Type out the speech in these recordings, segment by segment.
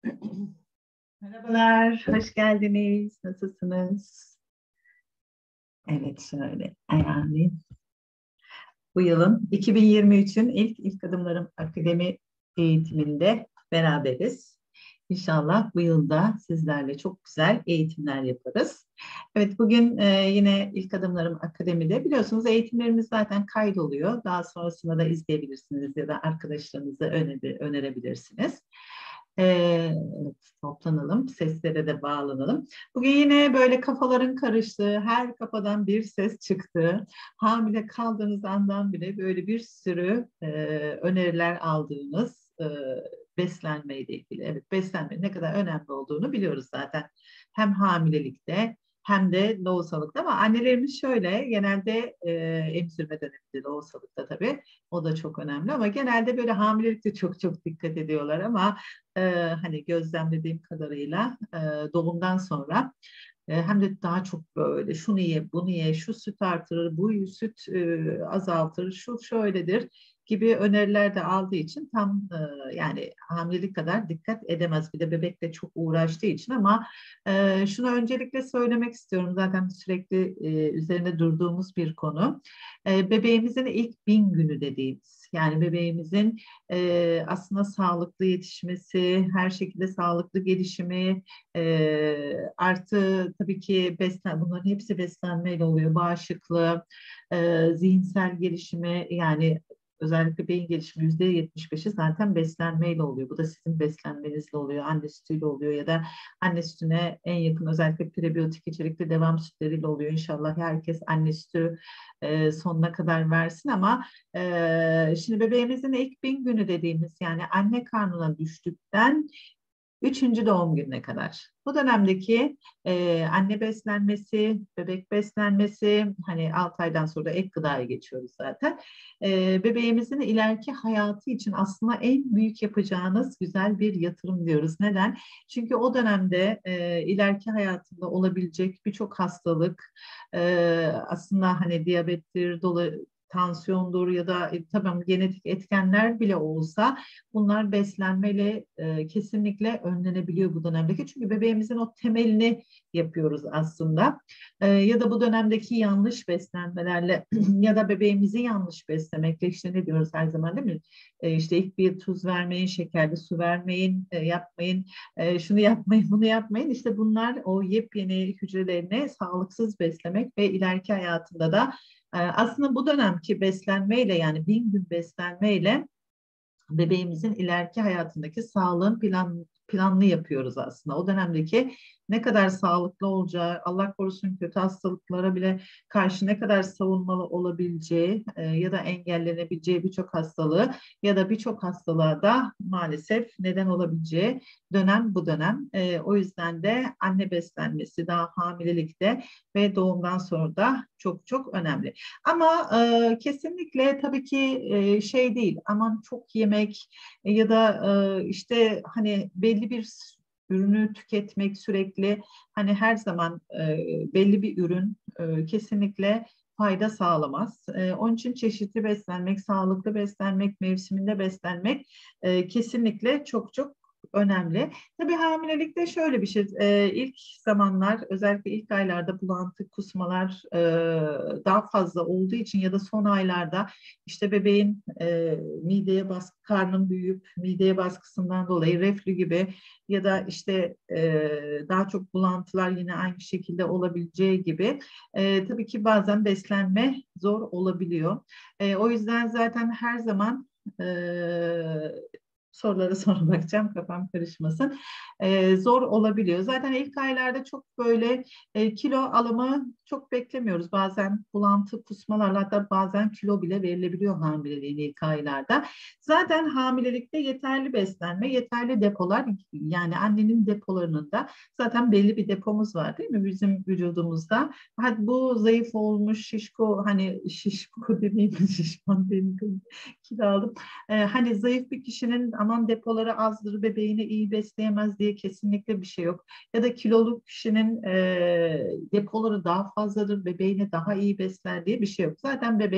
Merhabalar, hoş geldiniz. Nasılsınız? Evet, şöyle ayarlayayım. Bu yılın 2023'ün ilk adımlarım akademi eğitiminde beraberiz. İnşallah bu yılda sizlerle çok güzel eğitimler yaparız. Evet, bugün yine ilk adımlarım akademide. Biliyorsunuz eğitimlerimiz zaten kaydoluyor. Daha sonrasında da izleyebilirsiniz ya da arkadaşlarınıza önerebilirsiniz. Evet, toplanalım, seslere de bağlanalım. Bugün yine böyle kafaların karıştığı, her kafadan bir ses çıktığı, hamile kaldığınız andan bile böyle bir sürü öneriler aldığınız beslenme ile ilgili. Evet, beslenme ne kadar önemli olduğunu biliyoruz zaten. Hem hamilelikte hem de lohusalıkta, ama annelerimiz şöyle genelde emzirme döneminde lohusalıkta tabii o da çok önemli, ama genelde böyle hamilelikte çok çok dikkat ediyorlar, ama hani gözlemlediğim kadarıyla doğumdan sonra hem de daha çok böyle şunu ye, bunu ye, şu süt artırır, bu süt azaltır, şu şöyledir gibi öneriler de aldığı için tam yani hamilelik kadar dikkat edemez. Bir de bebekle çok uğraştığı için, ama şunu öncelikle söylemek istiyorum. Zaten sürekli üzerinde durduğumuz bir konu. Bebeğimizin ilk 1000 günü dediğimiz, yani bebeğimizin aslında sağlıklı yetişmesi, her şekilde sağlıklı gelişimi, artı tabii ki bunların hepsi beslenmeyle oluyor. Bağışıklığı, zihinsel gelişimi, yani özellikle beyin gelişimi %75'i zaten beslenmeyle oluyor. Bu da sizin beslenmenizle oluyor, anne sütüyle oluyor ya da anne sütüne en yakın özellikle prebiyotik içerikli devam sütleriyle oluyor. İnşallah herkes anne sütü sonuna kadar versin, ama şimdi bebeğimizin ilk 1000 günü dediğimiz, yani anne karnına düştükten üçüncü doğum gününe kadar. Bu dönemdeki anne beslenmesi, bebek beslenmesi, hani 6 aydan sonra da ek gıdaya geçiyoruz zaten. Bebeğimizin ileriki hayatı için aslında en büyük yapacağınız güzel bir yatırım diyoruz. Neden? Çünkü o dönemde ileriki hayatında olabilecek birçok hastalık, aslında hani diyabettir, tansiyondur ya da tabii genetik etkenler bile olsa bunlar beslenmeyle kesinlikle önlenebiliyor bu dönemdeki. Çünkü bebeğimizin o temelini yapıyoruz aslında. Ya da bu dönemdeki yanlış beslenmelerle ya da bebeğimizi yanlış beslemekle, işte ne diyoruz her zaman, değil mi? İşte ilk bir tuz vermeyin, şekerli su vermeyin, yapmayın, şunu yapmayın, bunu yapmayın. İşte bunlar o yepyeni hücrelerini sağlıksız beslemek ve ileriki hayatında da aslında bu dönemki beslenmeyle, yani 1000 gün beslenmeyle bebeğimizin ileriki hayatındaki sağlığın planlı yapıyoruz aslında. O dönemdeki ne kadar sağlıklı olacağı, Allah korusun kötü hastalıklara bile karşı ne kadar savunmalı olabileceği ya da engellenebileceği birçok hastalığı ya da birçok hastalığa da maalesef neden olabileceği dönem bu dönem. O yüzden de anne beslenmesi daha hamilelikte ve doğumdan sonra da çok çok önemli. Ama kesinlikle tabii ki şey değil, aman çok yemek ya da işte hani belli bir ürünü tüketmek sürekli, hani her zaman belli bir ürün kesinlikle fayda sağlamaz. Onun için çeşitli beslenmek, sağlıklı beslenmek, mevsiminde beslenmek kesinlikle çok çok önemli. Tabii hamilelikte şöyle bir şey, ilk zamanlar özellikle ilk aylarda bulantı, kusmalar daha fazla olduğu için ya da son aylarda işte bebeğin mideye baskı, karnın büyüyüp mideye baskısından dolayı reflü gibi ya da işte daha çok bulantılar yine aynı şekilde olabileceği gibi tabii ki bazen beslenme zor olabiliyor. O yüzden zaten her zaman sorulara sonra bakacağım, kafam karışmasın. Zor olabiliyor. Zaten ilk aylarda çok böyle kilo alımı çok beklemiyoruz. Bazen bulantı, kusmalarla, hatta bazen kilo bile verilebiliyor hamileliğin ilk aylarda. Zaten hamilelikte yeterli beslenme, yeterli depolar, yani annenin depolarının da zaten belli bir depomuz var, değil mi bizim vücudumuzda? Hadi bu zayıf olmuş, şişko, hani şişko demeyeyim, şişman demeyeyim, kilo aldım. Hani zayıf bir kişinin aman depoları azdır, bebeğini iyi besleyemez diye kesinlikle bir şey yok. Ya da kilolu kişinin depoları daha fazladır, bebeğini daha iyi besler diye bir şey yok. Zaten bebek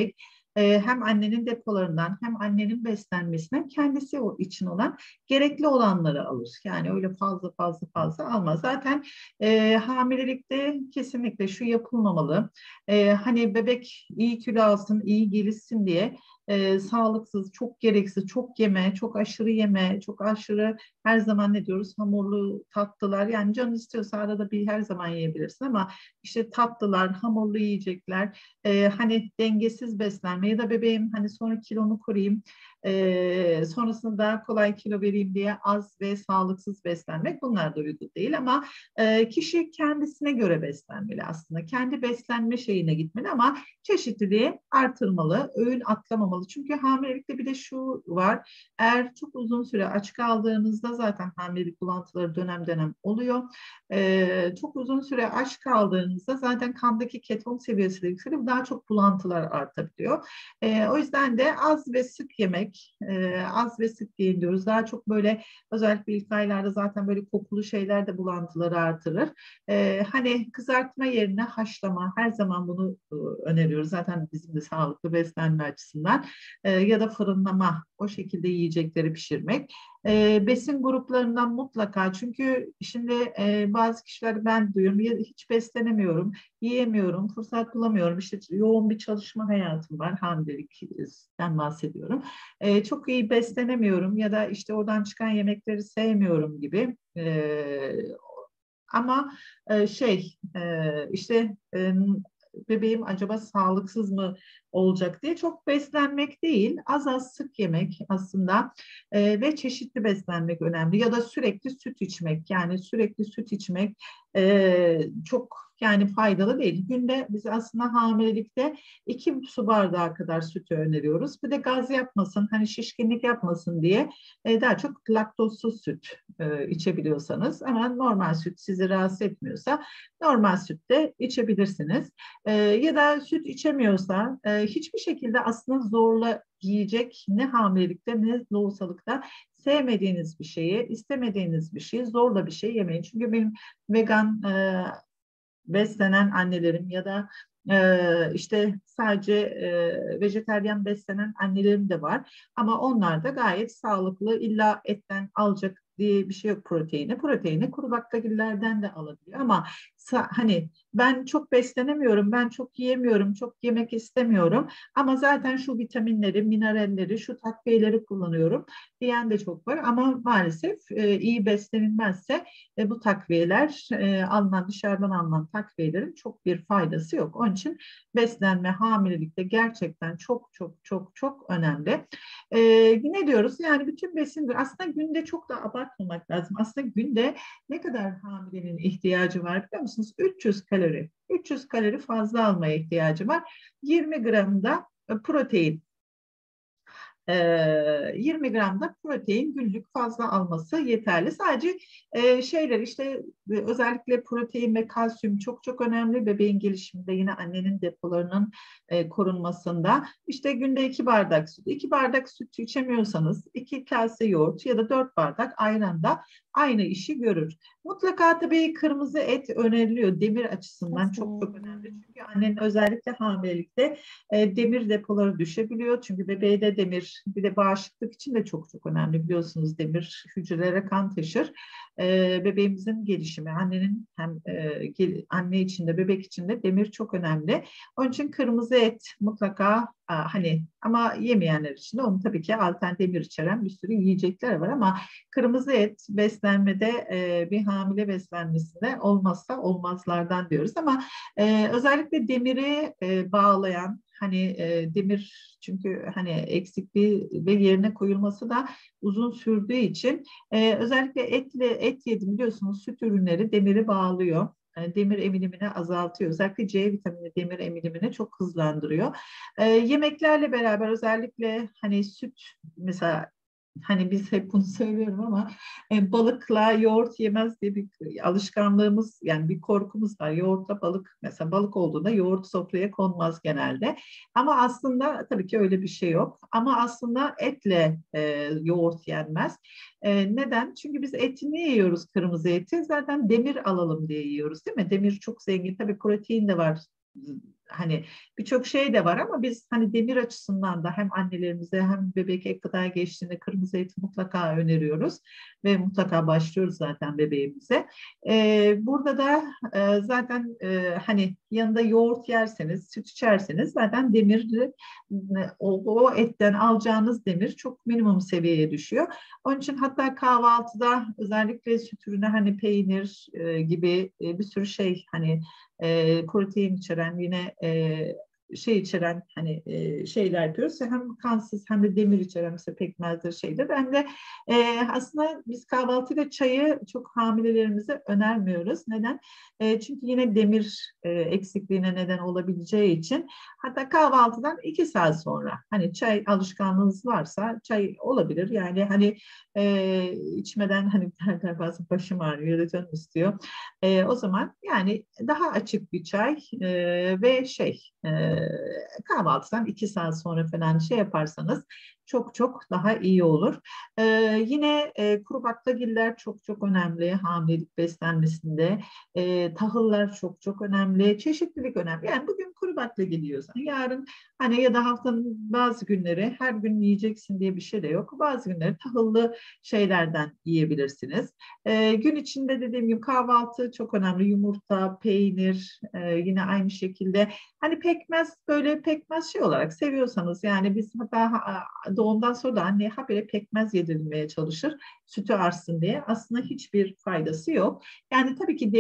hem annenin depolarından hem annenin beslenmesinden kendisi için olan gerekli olanları alır. Yani öyle fazla almaz. Zaten hamilelikte kesinlikle şu yapılmamalı. Hani bebek iyi kilo alsın, iyi gelişsin diye sağlıksız, çok gereksiz, çok yeme, çok aşırı yeme, çok aşırı her zaman ne diyoruz? Hamurlu tatlılar. Yani canın istiyorsa arada bir her zaman yiyebilirsin ama işte tatlılar, hamurlu yiyecekler, hani dengesiz beslenme ya da bebeğim hani sonra kilonu koruyayım, sonrasında daha kolay kilo vereyim diye az ve sağlıksız beslenmek bunlar da uygun değil ama kişi kendisine göre beslenmeli aslında. Kendi beslenme şeyine gitmeli ama çeşitliliği artırmalı, öğün atlamamalı. Çünkü hamilelikte bir de şu var, eğer çok uzun süre aç kaldığınızda zaten hamilelik bulantıları dönem dönem oluyor. Çok uzun süre aç kaldığınızda zaten kandaki keton seviyesi de yükselip daha çok bulantılar artabiliyor. O yüzden de az ve sık yemek, az ve sık yiyin diyoruz. Daha çok böyle özellikle ilk aylarda zaten böyle kokulu şeyler de bulantıları artırır. Hani kızartma yerine haşlama her zaman bunu öneriyoruz. Zaten bizim de sağlıklı beslenme açısından ya da fırınlama o şekilde yiyecekleri pişirmek. Besin gruplarından mutlaka çünkü şimdi bazı kişiler ben duyuyorum ya hiç beslenemiyorum, yiyemiyorum, fırsat bulamıyorum. İşte yoğun bir çalışma hayatım var, hamilelikten bahsediyorum. Çok iyi beslenemiyorum ya da işte oradan çıkan yemekleri sevmiyorum gibi. Ama işte bebeğim acaba sağlıksız mı olacak diye çok beslenmek değil, az sık yemek aslında ve çeşitli beslenmek önemli ya da sürekli süt içmek yani sürekli süt içmek çok yani faydalı değil. Günde biz aslında hamilelikte 2 su bardağı kadar sütü öneriyoruz. Bir de gaz yapmasın, hani şişkinlik yapmasın diye daha çok laktozsuz süt içebiliyorsanız ama normal süt sizi rahatsız etmiyorsa normal süt de içebilirsiniz. Ya da süt içemiyorsa hiçbir şekilde aslında zorla yiyecek ne hamilelikte ne lohusalıkta sevmediğiniz bir şeyi, istemediğiniz bir şeyi zorla bir şey yemeyin. Çünkü benim vegan beslenen annelerim ya da işte sadece vejeteryan beslenen annelerim de var. Ama onlar da gayet sağlıklı. İlla etten alacak diye bir şey yok proteini. Proteini kuru baklagillerden de alabiliyor. Ama hani ben çok beslenemiyorum, ben çok yiyemiyorum, çok yemek istemiyorum. Ama zaten şu vitaminleri, mineralleri, şu takviyeleri kullanıyorum diyen de çok var. Ama maalesef iyi beslenilmezse bu takviyeler dışarıdan alınan takviyelerin çok bir faydası yok. Onun için beslenme hamilelikte gerçekten çok önemli. Ne diyoruz? Yani bütün besin aslında günde çok da abartmamak lazım. Aslında günde ne kadar hamilenin ihtiyacı var biliyor musunuz? 300 kalori. 300 kalori fazla almaya ihtiyacı var. 20 gram da protein. 20 gram da protein günlük fazla alması yeterli. Sadece şeyler işte özellikle protein ve kalsiyum çok önemli. Bebeğin gelişiminde yine annenin depolarının korunmasında. İşte günde 2 bardak süt. 2 bardak süt içemiyorsanız 2 kase yoğurt ya da 4 bardak ayran da aynı işi görür. Mutlaka tabii kırmızı et öneriliyor. Demir açısından çok önemli. Çünkü annenin özellikle hamilelikte demir depoları düşebiliyor. Çünkü bebeğe demir bir de bağışıklık için de çok önemli biliyorsunuz demir hücrelere kan taşır. Bebeğimizin gelişimi annenin hem anne için de bebek için de demir çok önemli. Onun için kırmızı et mutlaka hani ama yemeyenler için de onun tabii ki alternatif demir içeren bir sürü yiyecekler var ama kırmızı et beslenmede bir hamile beslenmesinde olmazsa olmazlardan diyoruz ama özellikle demiri bağlayan hani demir çünkü hani eksikliği ve yerine koyulması da uzun sürdüğü için özellikle et yedim biliyorsunuz süt ürünleri demiri bağlıyor. Demir emilimini azaltıyor. Özellikle C vitamini demir emilimini çok hızlandırıyor. Yemeklerle beraber özellikle hani süt mesela hani biz hep bunu söylüyorum ama balıkla yoğurt yemez diye bir alışkanlığımız yani bir korkumuz var. Yoğurtla balık mesela balık olduğunda yoğurt sofraya konmaz genelde. Ama aslında tabii ki öyle bir şey yok. Ama aslında etle yoğurt yenmez. Neden? Çünkü biz eti niye yiyoruz kırmızı eti? Zaten demir alalım diye yiyoruz değil mi? Demir çok zengin. Tabii protein de var hani birçok şey de var ama biz hani demir açısından da hem annelerimize hem bebek ek gıdaya geçtiğinde kırmızı eti mutlaka öneriyoruz ve mutlaka başlıyoruz zaten bebeğimize. Burada da zaten hani yanında yoğurt yerseniz, süt içerseniz zaten demir, o etten alacağınız demir çok minimum seviyeye düşüyor. Onun için hatta kahvaltıda özellikle süt ürünü hani peynir gibi bir sürü şey hani protein içeren yine şey içeren hani şeyler yapıyoruz. Hem kansız hem de demir içeren mesela pekmezdir şeydir. Ben de aslında biz kahvaltıda çayı çok hamilelerimize önermiyoruz. Neden? Çünkü yine demir eksikliğine neden olabileceği için hatta kahvaltıdan 2 saat sonra hani çay alışkanlığınız varsa çay olabilir. Yani hani içmeden hani derler bazen başım ağrıyor ya da canım istiyor. O zaman yani daha açık bir çay ve kahvaltıdan 2 saat sonra falan şey yaparsanız çok çok daha iyi olur. E, Yine kuru baklagiller çok çok önemli hamilelik beslenmesinde. Tahıllar çok çok önemli. Çeşitlilik önemli. Yani bugün kuru baklagil yiyorsan yarın hani ya da haftanın bazı günleri her gün yiyeceksin diye bir şey de yok. Bazı günleri tahıllı şeylerden yiyebilirsiniz. Gün içinde dediğim gibi kahvaltı çok önemli. Yumurta, peynir, yine aynı şekilde. Hani pekmez böyle pekmez şey olarak seviyorsanız yani biz hatta doğumdan sonra da anne habire pekmez yedirilmeye çalışır. Sütü artsın diye. Aslında hiçbir faydası yok. Yani tabii ki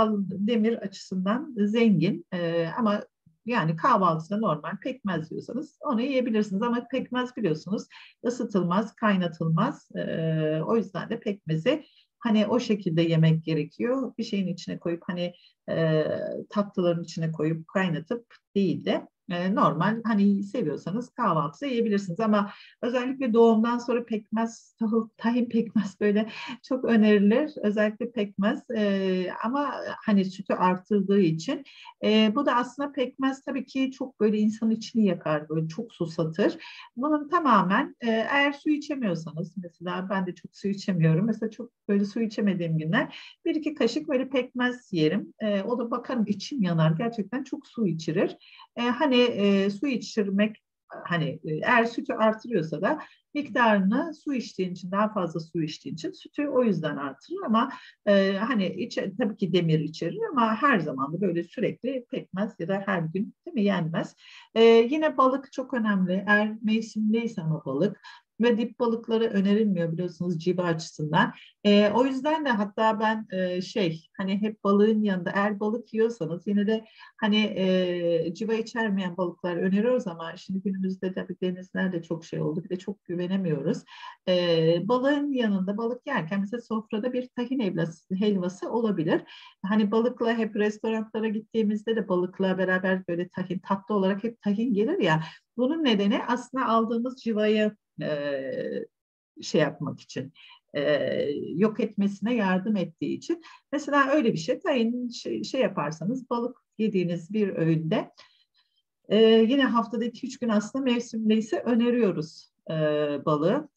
demir açısından zengin ama yani kahvaltıda normal pekmez diyorsanız onu yiyebilirsiniz ama pekmez biliyorsunuz ısıtılmaz, kaynatılmaz. O yüzden de pekmezi hani o şekilde yemek gerekiyor. Bir şeyin içine koyup hani e, tatlıların içine koyup kaynatıp değil de normal hani seviyorsanız kahvaltıda yiyebilirsiniz ama özellikle doğumdan sonra pekmez, tahin pekmez böyle çok önerilir. Özellikle pekmez ama hani sütü artırdığı için bu da aslında pekmez tabii ki çok böyle insanın içini yakar, böyle çok susatır. Bunun tamamen eğer su içemiyorsanız mesela ben de çok su içemiyorum. Mesela çok böyle su içemediğim günler bir iki kaşık böyle pekmez yerim. O da bakarım içim yanar. Gerçekten çok su içirir. Hani su içirmek hani eğer sütü artırıyorsa da miktarını su içtiğin için daha fazla su içtiğin için sütü o yüzden artırır ama hani tabii ki demir içerir ama her zaman da böyle sürekli pekmez ya da her gün değil mi yenmez. Yine balık çok önemli. Eğer mevsimdeyse ama balık ve dip balıkları önerilmiyor biliyorsunuz civa açısından. O yüzden de hatta ben hani hep balığın yanında eğer balık yiyorsanız yine de hani civa içermeyen balıklar öneriyoruz ama şimdi günümüzde tabii denizler de çok şey oldu. Bir de çok güvenemiyoruz. Balığın yanında balık yerken mesela sofrada bir tahin helvası olabilir. Hani balıkla hep restoranlara gittiğimizde de balıkla beraber böyle tahin tatlı olarak hep tahin gelir ya. Bunun nedeni aslında aldığımız civayı şey yapmak için yok etmesine yardım ettiği için. Mesela öyle bir şey. Tayin şey yaparsanız balık yediğiniz bir öğünde yine haftada 2-3 gün aslında mevsimdeyse öneriyoruz balığı.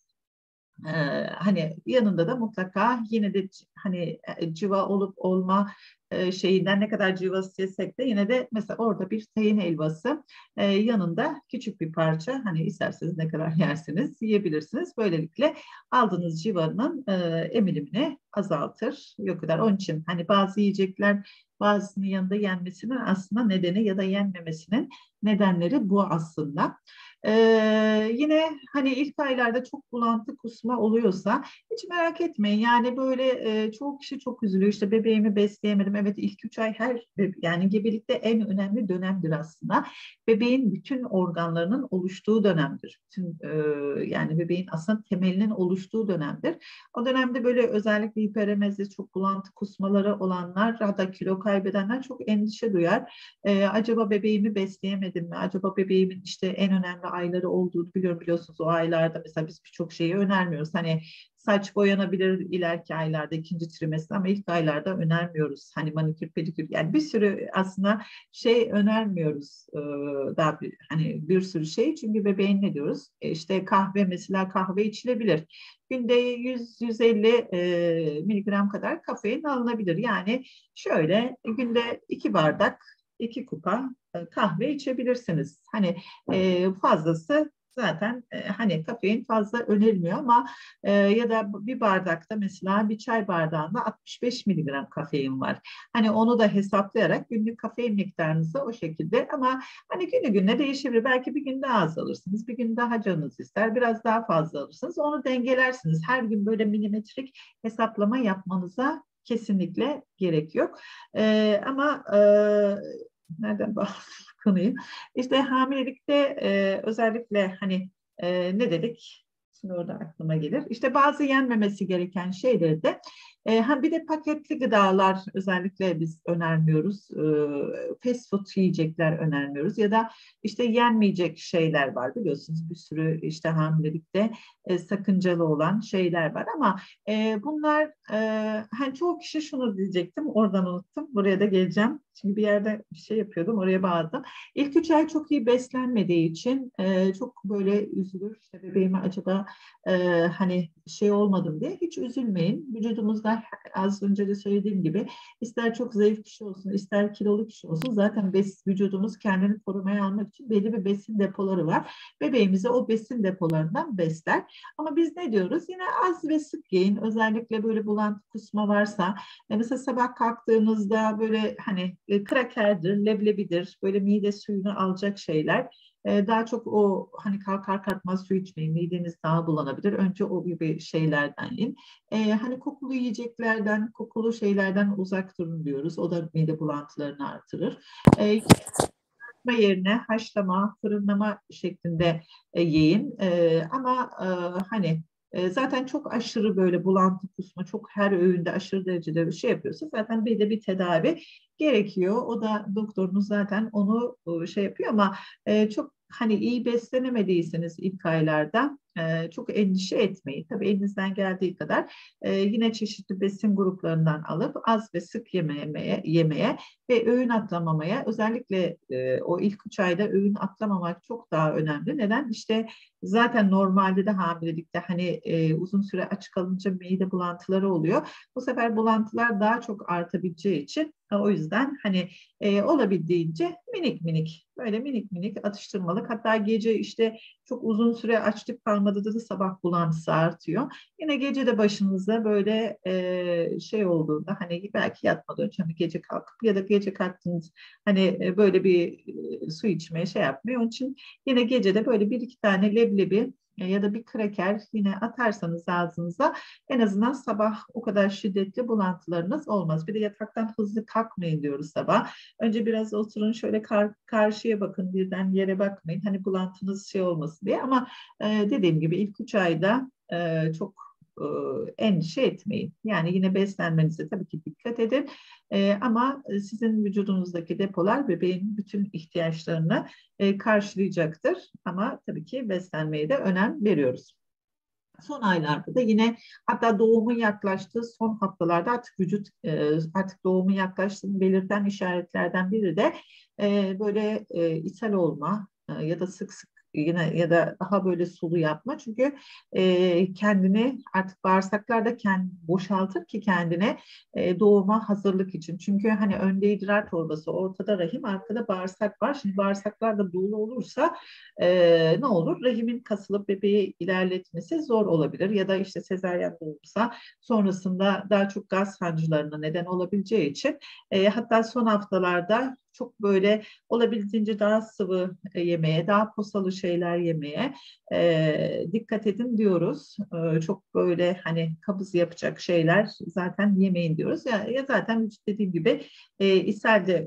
Hani yanında da mutlaka yine de hani civa olup olma şeyinden ne kadar civa yesek de yine de mesela orada bir tahin helvası yanında küçük bir parça hani isterseniz ne kadar yersiniz yiyebilirsiniz. Böylelikle aldığınız civanın emilimini azaltır, yok eder. Onun için hani bazı yiyecekler bazısının yanında yenmesinin aslında nedeni ya da yenmemesinin nedenleri bu aslında. Yine hani ilk aylarda çok bulantı kusma oluyorsa hiç merak etmeyin. Yani böyle çoğu kişi çok üzülüyor. İşte bebeğimi besleyemedim. Evet ilk 3 ay yani gebelikte en önemli dönemdir aslında. Bebeğin bütün organlarının oluştuğu dönemdir. Bütün yani bebeğin aslında temelinin oluştuğu dönemdir. O dönemde böyle özellikle hiperemezi, çok bulantı kusmaları olanlar hatta kilo kaybedenler çok endişe duyar. Acaba bebeğimi besleyemedim mi? Acaba bebeğimin işte en önemli ayları olduğunu biliyorsunuz. O aylarda mesela biz birçok şeyi önermiyoruz. Hani saç boyanabilir ileriki aylarda ikinci trimester ama ilk aylarda önermiyoruz. Hani manikür, pedikür yani bir sürü aslında şey önermiyoruz. Hani bir sürü şey çünkü bebeğin ne diyoruz? İşte kahve mesela kahve içilebilir. Günde 100-150 miligram kadar kafein alınabilir. Yani şöyle günde 2 bardak 2 kupa kahve içebilirsiniz. Hani fazlası zaten hani kafein fazla önerilmiyor ama ya da bir bardakta mesela bir çay bardağında 65 miligram kafein var. Hani onu da hesaplayarak günlük kafein miktarınızı o şekilde ama hani günü gününe değişebilir. Belki bir gün daha az alırsınız, bir gün daha canınız ister, biraz daha fazla alırsınız. Onu dengelersiniz. Her gün böyle milimetrik hesaplama yapmanıza kesinlikle gerek yok. Ama nereden bahsettik konuyu? İşte hamilelikte özellikle hani ne dedik? Şimdi orada aklıma gelir. İşte bazı yenmemesi gereken şeyleri de bir de paketli gıdalar özellikle biz önermiyoruz. Fast food yiyecekler önermiyoruz ya da işte yenmeyecek şeyler var biliyorsunuz bir sürü işte hamilelikte sakıncalı olan şeyler var ama bunlar hani çoğu kişi şunu diyecektim oradan unuttum buraya da geleceğim. Çünkü bir yerde bir şey yapıyordum oraya bağladım. İlk 3 ay çok iyi beslenmediği için çok böyle üzülür. İşte bebeğime acaba hani şey olmadım diye hiç üzülmeyin. Vücudumuzda az önce de söylediğim gibi ister çok zayıf kişi olsun ister kilolu kişi olsun zaten vücudumuz kendini korumaya almak için belli bir besin depoları var. Bebeğimizi o besin depolarından besler. Ama biz ne diyoruz? Yine az ve sık yiyin. Özellikle böyle bulantı kusma varsa mesela sabah kalktığınızda böyle hani krakerdir, leblebidir, böyle mide suyunu alacak şeyler. Daha çok o hani kalkar kalkmaz su içmeyin, mideniz daha bulanabilir. Önce o gibi şeylerden yiyin. Hani kokulu yiyeceklerden, kokulu şeylerden uzak durun diyoruz. O da mide bulantılarını artırır. Yerine haşlama, fırınlama şeklinde yiyin. Ama hani zaten çok aşırı böyle bulantı kusma, çok her öğünde aşırı derecede bir şey yapıyorsa zaten bir de bir tedavi gerekiyor. O da doktorunuz zaten onu şey yapıyor ama çok hani iyi beslenemediyseniz ilk aylarda çok endişe etmeyin. Tabii elinizden geldiği kadar yine çeşitli besin gruplarından alıp az ve sık yemeye ve öğün atlamamaya özellikle o ilk 3 ayda öğün atlamamak çok daha önemli. Neden? İşte zaten normalde de hamilelikte hani uzun süre aç kalınca mide bulantıları oluyor. Bu sefer bulantılar daha çok artabileceği için o yüzden hani olabildiğince minik minik böyle minik minik atıştırmalık hatta gece işte çok uzun süre açlık kalmadı da sabah bulantısı artıyor. Yine gece de başınıza böyle şey olduğunda hani belki yatmadan önce hani gece kalkıp ya da gece kalktığınız hani böyle bir su içmeye şey yapmıyor. Onun için yine gecede böyle bir iki tane leblebi ya da bir kraker yine atarsanız ağzınıza en azından sabah o kadar şiddetli bulantılarınız olmaz. Bir de yataktan hızlı kalkmayın diyoruz sabah. Önce biraz oturun şöyle karşıya bakın birden yere bakmayın. Hani bulantınız şey olmasın diye ama dediğim gibi ilk 3 ayda çok endişe etmeyin. Yani yine beslenmenize tabii ki dikkat edin. Ama sizin vücudunuzdaki depolar bebeğin bütün ihtiyaçlarını karşılayacaktır. Ama tabii ki beslenmeye de önem veriyoruz. Son aylarda da yine hatta doğumun yaklaştığı son haftalarda artık vücut artık doğumun yaklaştığını belirten işaretlerden biri de böyle ishal olma ya da sık sık yine ya da daha böyle sulu yapma çünkü kendini artık bağırsaklar da boşaltır ki kendine doğuma hazırlık için. Çünkü hani önde idrar torbası, ortada rahim, arkada bağırsak var. Şimdi bağırsaklar da dolu olursa ne olur? Rahimin kasılıp bebeği ilerletmesi zor olabilir ya da işte sezaryen doğumsa sonrasında daha çok gaz sancılarına neden olabileceği için hatta son haftalarda çok böyle olabildiğince daha sıvı yemeye, daha posalı şeyler yemeye dikkat edin diyoruz. Çok böyle hani kabız yapacak şeyler zaten yemeyin diyoruz. Ya zaten dediğim gibi ishal de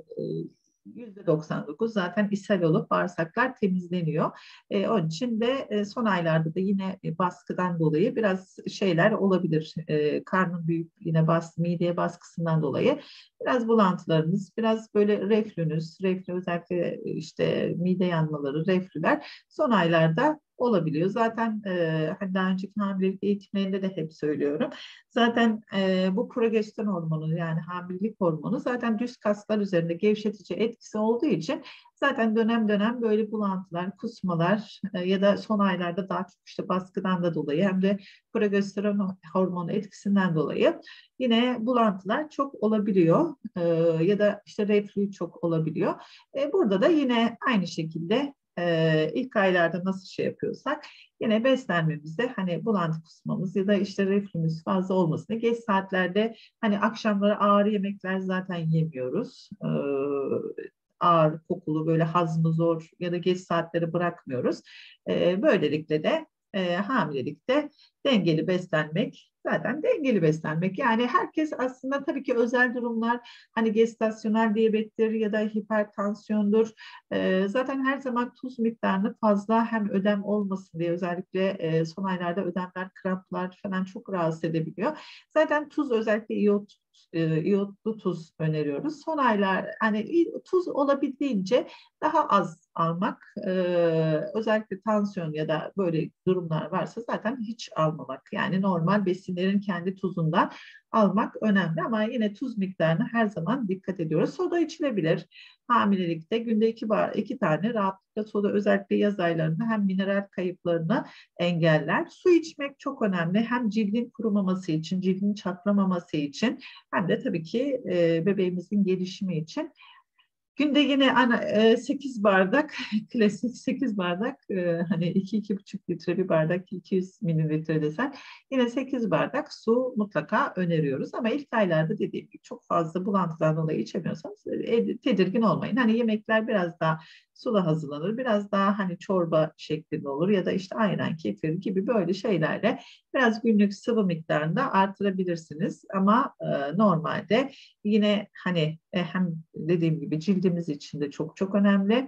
%99 zaten ishal olup bağırsaklar temizleniyor. Onun için de son aylarda da yine baskıdan dolayı biraz şeyler olabilir. Karnın büyük yine mideye baskısından dolayı biraz bulantılarınız, biraz böyle reflü özellikle işte mide yanmaları, reflüler son aylarda olabiliyor. Zaten hani daha önceki hamilelik eğitimlerinde de hep söylüyorum. Zaten bu progesteron hormonu yani hamilelik hormonu zaten düz kaslar üzerinde gevşetici etkisi olduğu için zaten dönem dönem böyle bulantılar, kusmalar ya da son aylarda daha çok işte baskıdan da dolayı hem de progesteron hormonu etkisinden dolayı yine bulantılar çok olabiliyor ya da işte reflü çok olabiliyor. Burada da yine aynı şekilde ilk aylarda nasıl şey yapıyorsak yine beslenmemizde hani bulantı kusmamız ya da işte reflümüz fazla olmasını geç saatlerde hani akşamları ağır yemekler zaten yemiyoruz. Ağır kokulu böyle hazmı zor ya da geç saatleri bırakmıyoruz. Böylelikle de hamilelikte dengeli beslenmek zaten dengeli beslenmek. Yani herkes aslında tabii ki özel durumlar hani gestasyonel diyabettir ya da hipertansiyondur. Zaten her zaman tuz miktarını fazla hem ödem olmasın diye özellikle son aylarda ödemler, kramplar falan çok rahatsız edebiliyor. Zaten tuz özellikle iyotlu tuz öneriyoruz. Son aylar hani tuz olabildiğince daha az almak, özellikle tansiyon ya da böyle durumlar varsa zaten hiç almamak. Yani normal besinlerin kendi tuzundan almak önemli ama yine tuz miktarına her zaman dikkat ediyoruz. Soda içilebilir. Hamilelikte günde iki tane rahatlıkla soda özellikle yaz aylarında hem mineral kayıplarını engeller. Su içmek çok önemli. Hem cildin kurumaması için, cildin çatlamaması için hem de tabii ki bebeğimizin gelişimi için. Günde yine 8 bardak, klasik 8 bardak, hani 2-2,5 litre bir bardak 200 mililitre desen yine 8 bardak su mutlaka öneriyoruz. Ama ilk aylarda dediğim gibi çok fazla bulantıdan dolayı içemiyorsanız tedirgin olmayın. Hani yemekler biraz daha sulu hazırlanır, biraz daha hani çorba şeklinde olur ya da işte ayran, kefir gibi böyle şeylerle biraz günlük sıvı miktarında artırabilirsiniz. Ama normalde yine hani hem dediğim gibi cildimiz için de çok çok önemli.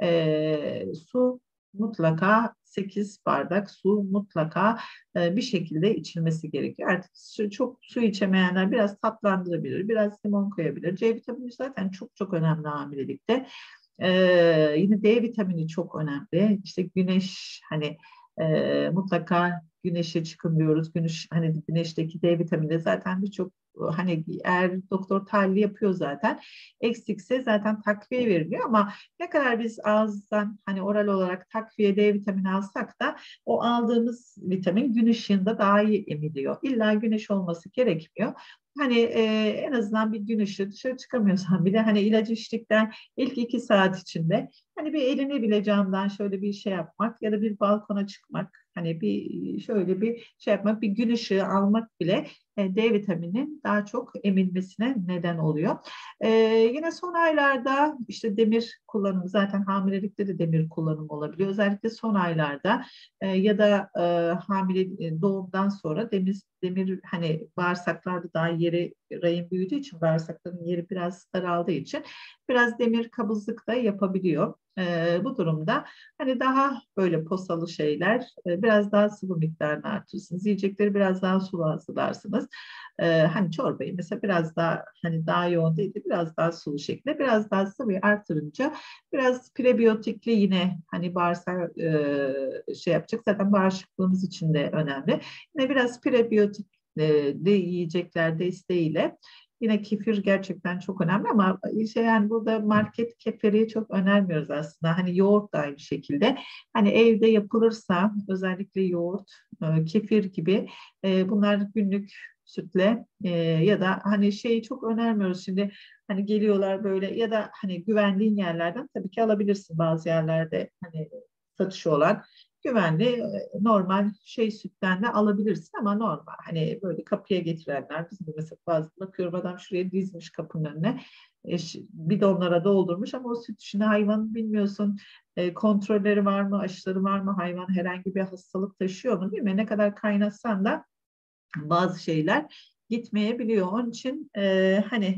Su mutlaka 8 bardak su mutlaka bir şekilde içilmesi gerekiyor. Artık çok su içemeyenler biraz tatlandırabilir, biraz limon koyabilir. C vitamini zaten çok çok önemli hamilelikte. Yine D vitamini çok önemli. İşte güneş hani mutlaka güneşe çıkın diyoruz. Güneş hani güneşteki D vitamini de zaten birçok hani eğer doktor tahlili yapıyor zaten eksikse zaten takviye veriliyor ama ne kadar biz ağızdan hani oral olarak takviye D vitamini alsak da o aldığımız vitamin gün ışığında daha iyi emiliyor. İlla güneş olması gerekmiyor. Hani en azından bir gün ışığı dışarı çıkamıyorsan bile hani ilacı içtikten ilk 2 saat içinde hani bir elini bile camdan şöyle bir şey yapmak ya da bir balkona çıkmak hani bir şöyle bir şey yapmak bir gün ışığı almak bile D vitaminin daha çok emilmesine neden oluyor. Yine son aylarda işte demir kullanımı zaten hamilelikte de demir kullanımı olabiliyor. Özellikle son aylarda ya da hamile doğumdan sonra demir hani bağırsaklarda daha yeri rahim büyüdüğü için bağırsakların yeri biraz daraldığı için biraz demir kabızlık da yapabiliyor. Bu durumda hani daha böyle posalı şeyler biraz daha sıvı miktarını artırırsınız. Yiyecekleri biraz daha sulu hazırlarsınız. Hani çorbayı mesela biraz daha hani daha yoğun değil de biraz daha sulu şekilde biraz daha sıvıyı artırınca biraz prebiyotikli yine hani bağırsak şey yapacak zaten bağışıklığımız için de önemli. Yine biraz prebiyotik de yiyecekler desteğiyle yine kefir gerçekten çok önemli ama işte yani burada market kefiri çok önermiyoruz aslında. Hani yoğurt da aynı şekilde. Hani evde yapılırsa özellikle yoğurt, kefir gibi bunlar günlük sütle ya da hani şeyi çok önermiyoruz şimdi hani geliyorlar böyle ya da hani güvendiğin yerlerden tabii ki alabilirsin bazı yerlerde hani satışı olan güvenli normal şey sütten de alabilirsin ama normal hani böyle kapıya getirenler bizim mesela bazı bakıyorum adam şuraya dizmiş kapının önüne bidonlara doldurmuş ama o süt işini hayvanın bilmiyorsun kontrolleri var mı aşıları var mı hayvan herhangi bir hastalık taşıyor mu değil mi ne kadar kaynatsan da bazı şeyler gitmeyebiliyor. Onun için hani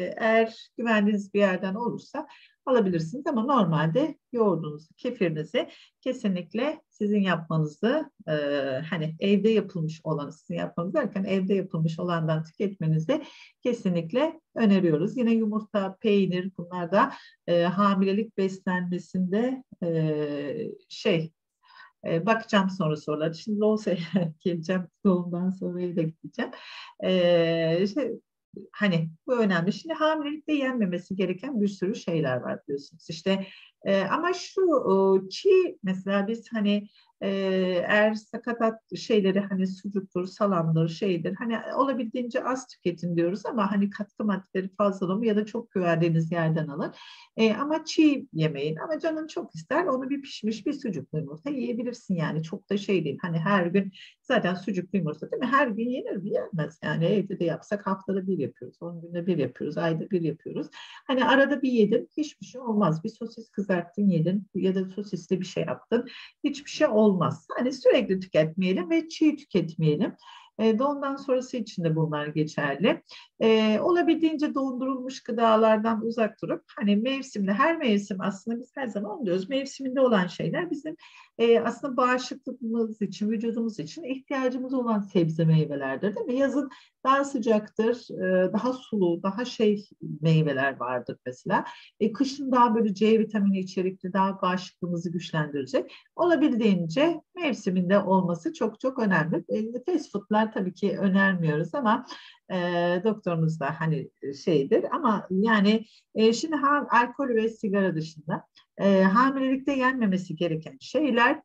eğer güvendiğiniz bir yerden olursa alabilirsiniz ama normalde yoğurdunuzu, kefirinizi kesinlikle sizin yapmanızı hani evde yapılmış olanı sizin yapmanız derken evde yapılmış olandan tüketmenizi kesinlikle öneriyoruz. Yine yumurta, peynir bunlar da hamilelik beslenmesinde şey Bakacağım sonra sorular. Şimdi olsa geleceğim, doğumdan sonra da gideceğim. İşte, hani bu önemli. Şimdi hamilelikte yenmemesi gereken bir sürü şeyler var biliyorsunuz. İşte ama şu çiğ mesela biz hani eğer sakatat şeyleri hani sucuktur, salamdır, şeydir hani olabildiğince az tüketin diyoruz ama hani katkı maddeleri fazla mı ya da çok güvendiğiniz yerden alın. Ama çiğ yemeyin. Ama canın çok ister onu bir pişmiş bir sucuklu yumurta yiyebilirsin yani çok da şey değil. Hani her gün zaten sucuklu yumurta değil mi? Her gün yenir mi? Yenmez. Yani evde de yapsak haftada bir yapıyoruz, 10 günde bir yapıyoruz, ayda bir yapıyoruz. Hani arada bir yedin, hiçbir şey olmaz. Bir sosis kızarttın yedin ya da sosisli bir şey yaptın, hiçbir şey olmaz. Hani sürekli tüketmeyelim ve çiğ tüketmeyelim. Doğumdan sonrası için de bunlar geçerli. Olabildiğince dondurulmuş gıdalardan uzak durup hani mevsimde her mevsim aslında biz her zaman diyoruz mevsiminde olan şeyler bizim aslında bağışıklığımız için, vücudumuz için ihtiyacımız olan sebze meyvelerdir değil mi? Yazın daha sıcaktır, daha sulu, daha şey meyveler vardır mesela. Kışın daha böyle C vitamini içerikli, daha bağışıklığımızı güçlendirecek. Olabildiğince mevsiminde olması çok çok önemli. Fast foodlar tabii ki önermiyoruz ama doktorunuz da hani şeydir ama yani şimdi alkol ve sigara dışında hamilelikte yenmemesi gereken şeyler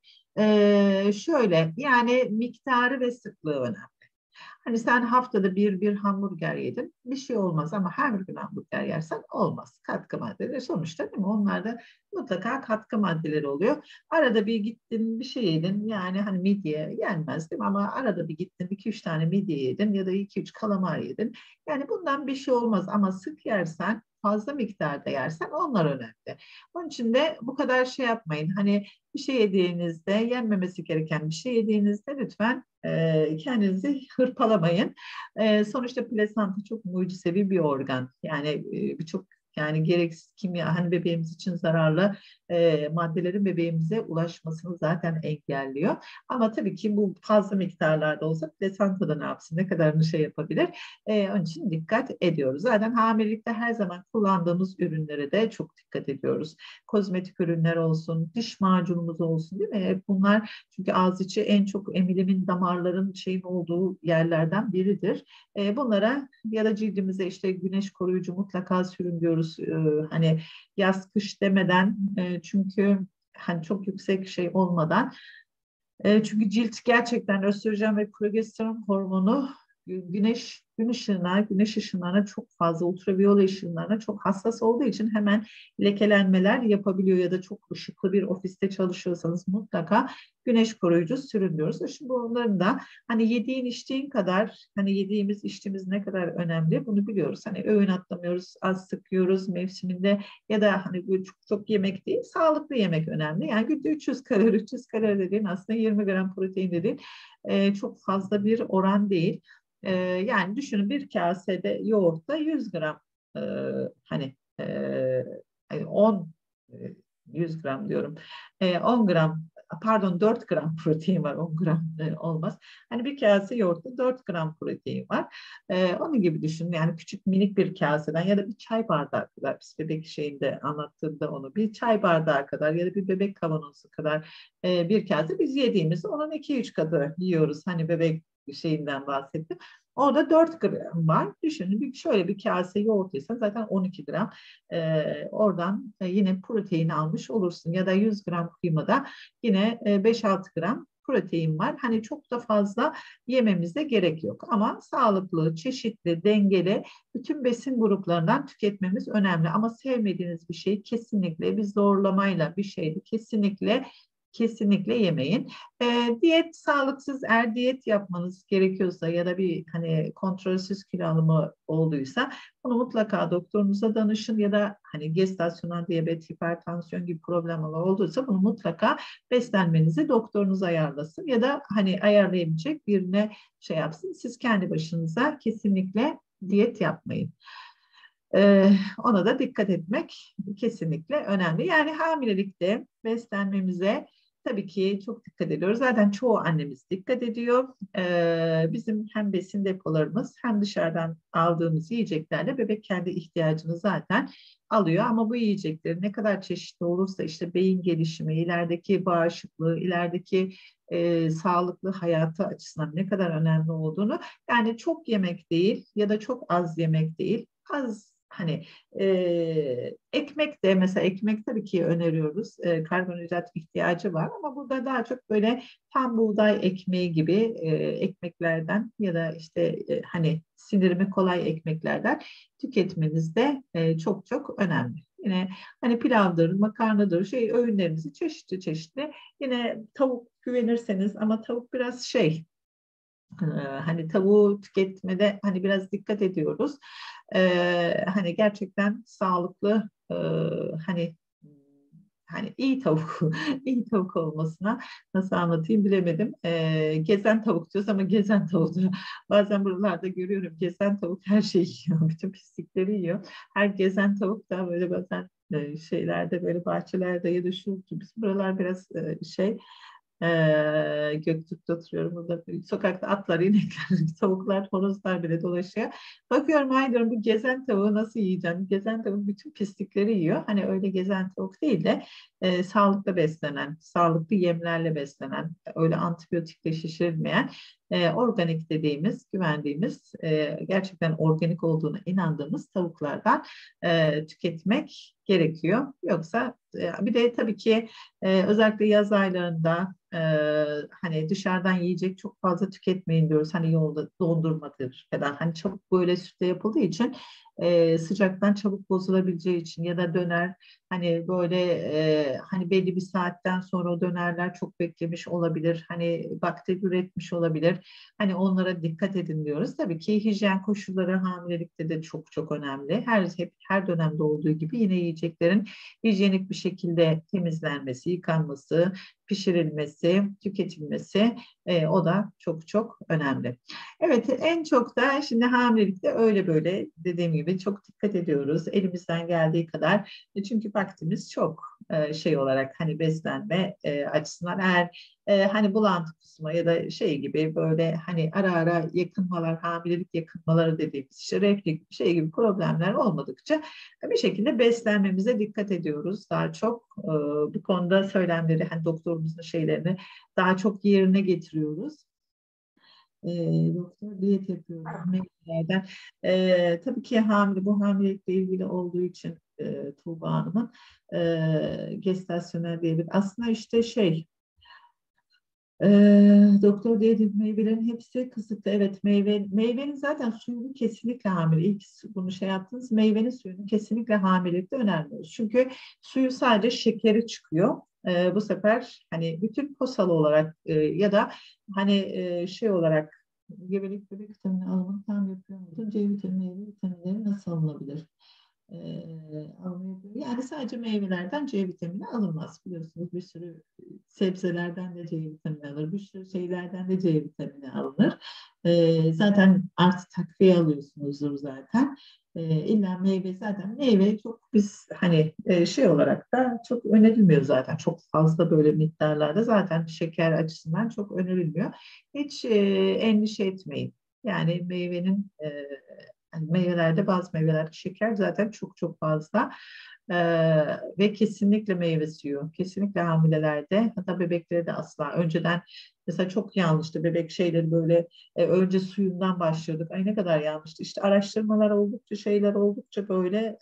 şöyle yani miktarı ve sıklığı önemli. Hani sen haftada bir hamburger yedin, bir şey olmaz ama her gün hamburger yersen olmaz. Katkı maddeleri sonuçta değil mi? Onlarda mutlaka katkı maddeleri oluyor. Arada bir gittin bir şey yedin yani hani midye yenmez değil mi? Ama arada bir gittin iki üç tane midye yedin ya da iki üç kalamar yedin. Yani bundan bir şey olmaz ama sık yersen fazla miktarda yersen onlar önemli. Onun için de bu kadar şey yapmayın. Hani bir şey yediğinizde, yenmemesi gereken bir şey yediğinizde lütfen kendinizi hırpalamayın. Sonuçta plasenta çok mucizevi bir organ. Yani birçok yani gereksiz kimya hani bebeğimiz için zararlı maddelerin bebeğimize ulaşmasını zaten engelliyor. Ama tabii ki bu fazla miktarlarda olsa plasenta da ne yapsın, ne kadarını şey yapabilir. Onun için dikkat ediyoruz. Zaten hamilelikte her zaman kullandığımız ürünlere de çok dikkat ediyoruz. Kozmetik ürünler olsun, diş macunumuz olsun değil mi? Hep bunlar çünkü ağız içi en çok emilimin damarların şeyin olduğu yerlerden biridir. Bunlara ya da cildimize işte güneş koruyucu mutlaka sürün diyoruz. Hani yaz kış demeden çünkü hani çok yüksek şey olmadan çünkü cilt gerçekten östrojen ve progesteron hormonu gün ışığına, güneş ışınlarına çok fazla ultraviyole ışınlarına çok hassas olduğu için hemen lekelenmeler yapabiliyor ya da çok ışıklı bir ofiste çalışıyorsanız mutlaka güneş koruyucu sürün diyoruz. Şimdi bunların da hani yediğin içtiğin kadar hani yediğimiz içtiğimiz ne kadar önemli bunu biliyoruz. Hani öğün atlamıyoruz, az sıkıyoruz mevsiminde ya da hani böyle çok çok yemek değil, sağlıklı yemek önemli. Yani günde 300 kalori, 300 kalori dediğin aslında 20 gram protein dediğin çok fazla bir oran değil. Yani düşünün bir kasede yoğurtta 100 gram e, hani 10 e, 100 gram diyorum. 10 gram pardon 4 gram protein var 10 gram olmaz. Hani bir kase yoğurtta 4 gram protein var. Onun gibi düşün yani küçük minik bir kaseden ya da bir çay bardağı kadar biz bebek şeyinde anlattığımda onu bir çay bardağı kadar ya da bir bebek kavanozu kadar bir kase biz yediğimizde onun 2-3 katı yiyoruz. Hani bebek şeyinden bahsettim. Orada 4 gram var. Düşünün şöyle bir kase yoğurt yesen zaten 12 gram oradan yine protein almış olursun. Ya da 100 gram kıymada yine 5-6 gram protein var. Hani çok da fazla yememize gerek yok. Ama sağlıklı, çeşitli, dengeli bütün besin gruplarından tüketmemiz önemli. Ama sevmediğiniz bir şey kesinlikle bir zorlamayla bir şeydi. Kesinlikle yemeyin. Diyet sağlıksız eğer diyet yapmanız gerekiyorsa ya da bir hani kontrolsüz kilo alımı olduysa bunu mutlaka doktorunuza danışın ya da hani gestasyonel diyabet, hipertansiyon gibi problemler olduysa bunu mutlaka beslenmenizi doktorunuz ayarlasın ya da hani ayarlayabilecek birine şey yapsın. Siz kendi başınıza kesinlikle diyet yapmayın. Ona da dikkat etmek kesinlikle önemli. Yani hamilelikte beslenmemize tabii ki çok dikkat ediyoruz. Zaten çoğu annemiz dikkat ediyor. Bizim hem besin depolarımız hem dışarıdan aldığımız yiyeceklerle bebek kendi ihtiyacını zaten alıyor. Ama bu yiyeceklerin ne kadar çeşitli olursa işte beyin gelişimi, ilerideki bağışıklığı, ilerideki sağlıklı hayatı açısından ne kadar önemli olduğunu, yani çok yemek değil ya da çok az yemek değil. Az hani ekmek de, mesela ekmek tabii ki öneriyoruz. Karbonhidrat ihtiyacı var ama burada daha çok böyle tam buğday ekmeği gibi ekmeklerden ya da işte hani sindirimi kolay ekmeklerden tüketmeniz de çok çok önemli. Yine hani pilavdır, makarnadır, öğünlerinizi çeşitli çeşitli. Yine tavuk güvenirseniz, ama tavuk biraz hani tavuğu tüketmede hani biraz dikkat ediyoruz. Hani gerçekten sağlıklı, hani hani iyi tavuk iyi tavuk olmasına nasıl anlatayım bilemedim. Gezen tavuk diyoruz ama gezen tavuk da bazen buralarda görüyorum. Gezen tavuk her şeyi yiyor. Bütün pislikleri yiyor. Her gezen tavuk da böyle bazen şeylerde, böyle bahçelerde ya da şu biz buralar biraz Göktürk'te oturuyorum. Burada sokakta atlar, inekler, tavuklar, horozlar bile dolaşıyor. Bakıyorum, ay diyorum, bu gezen tavuğu nasıl yiyeceğim? Gezen tavuk bütün pislikleri yiyor. Hani öyle gezen tavuk değil de sağlıklı beslenen, sağlıklı yemlerle beslenen, öyle antibiyotikle şişirilmeyen, organik dediğimiz, güvendiğimiz, gerçekten organik olduğuna inandığımız tavuklardan tüketmek gerekiyor. Yoksa bir de tabii ki özellikle yaz aylarında hani dışarıdan yiyecek çok fazla tüketmeyin diyoruz. Hani yolda dondurmadır falan. Hani çabuk böyle sütle yapıldığı için, sıcaktan çabuk bozulabileceği için, ya da döner hani böyle hani belli bir saatten sonra o dönerler çok beklemiş olabilir. Hani bakteri üretmiş olabilir. Hani onlara dikkat edin diyoruz. Tabii ki hijyen koşulları hamilelikte de çok çok önemli. Her dönemde olduğu gibi yine yiyeceklerin hijyenik bir şekilde temizlenmesi, yıkanması, pişirilmesi, tüketilmesi, o da çok çok önemli. Evet, en çok da şimdi hamilelikte öyle böyle dediğim gibi çok dikkat ediyoruz elimizden geldiği kadar. Çünkü vaktimiz çok, olarak hani beslenme açısından, eğer hani bulantı kusma ya da gibi böyle hani ara ara yakınmalar, hamilelik yakınmaları dediğimiz işte reflü gibi problemler olmadıkça bir şekilde beslenmemize dikkat ediyoruz. Daha çok bu konuda söylemleri, hani doktorumuzun şeylerini daha çok yerine getiriyoruz. Doktor diyet yapıyoruz meyvelerden. Tabii ki bu hamilelikle ilgili olduğu için Tuğba Hanım'ın gestasyonel diyabet. Aslında işte doktor diyet meyvelerin hepsi kısıtlı. Evet, meyvenin zaten suyunu kesinlikle hamile. İlk bunu yaptınız, meyvenin suyunu kesinlikle hamilelikte önermiyoruz. Çünkü suyu sadece şekeri çıkıyor. Bu sefer hani bütün posal olarak ya da hani olarak gebelik bebek vitamini alımını tam yapıyor mudur? C vitamini, meyve vitaminleri nasıl alınabilir? Alınabilir. Yani sadece meyvelerden C vitamini alınmaz. Biliyorsunuz bir sürü sebzelerden de C vitamini alınır. Bir sürü şeylerden de C vitamini alınır. Zaten artı takviye alıyorsunuzdur zaten. İlla meyve, zaten meyve çok biz hani olarak da çok önerilmiyor zaten. Çok fazla böyle miktarlarda zaten şeker açısından çok önerilmiyor. Hiç endişe etmeyin. Yani hani meyvelerde, bazı meyvelerde şeker zaten çok çok fazla. Ve kesinlikle meyve suyu, kesinlikle hamilelerde, hatta bebeklerde de asla. Önceden mesela çok yanlıştı bebek böyle, önce suyundan başlıyorduk. Ay ne kadar yanlıştı. İşte araştırmalar oldukça, oldukça böyle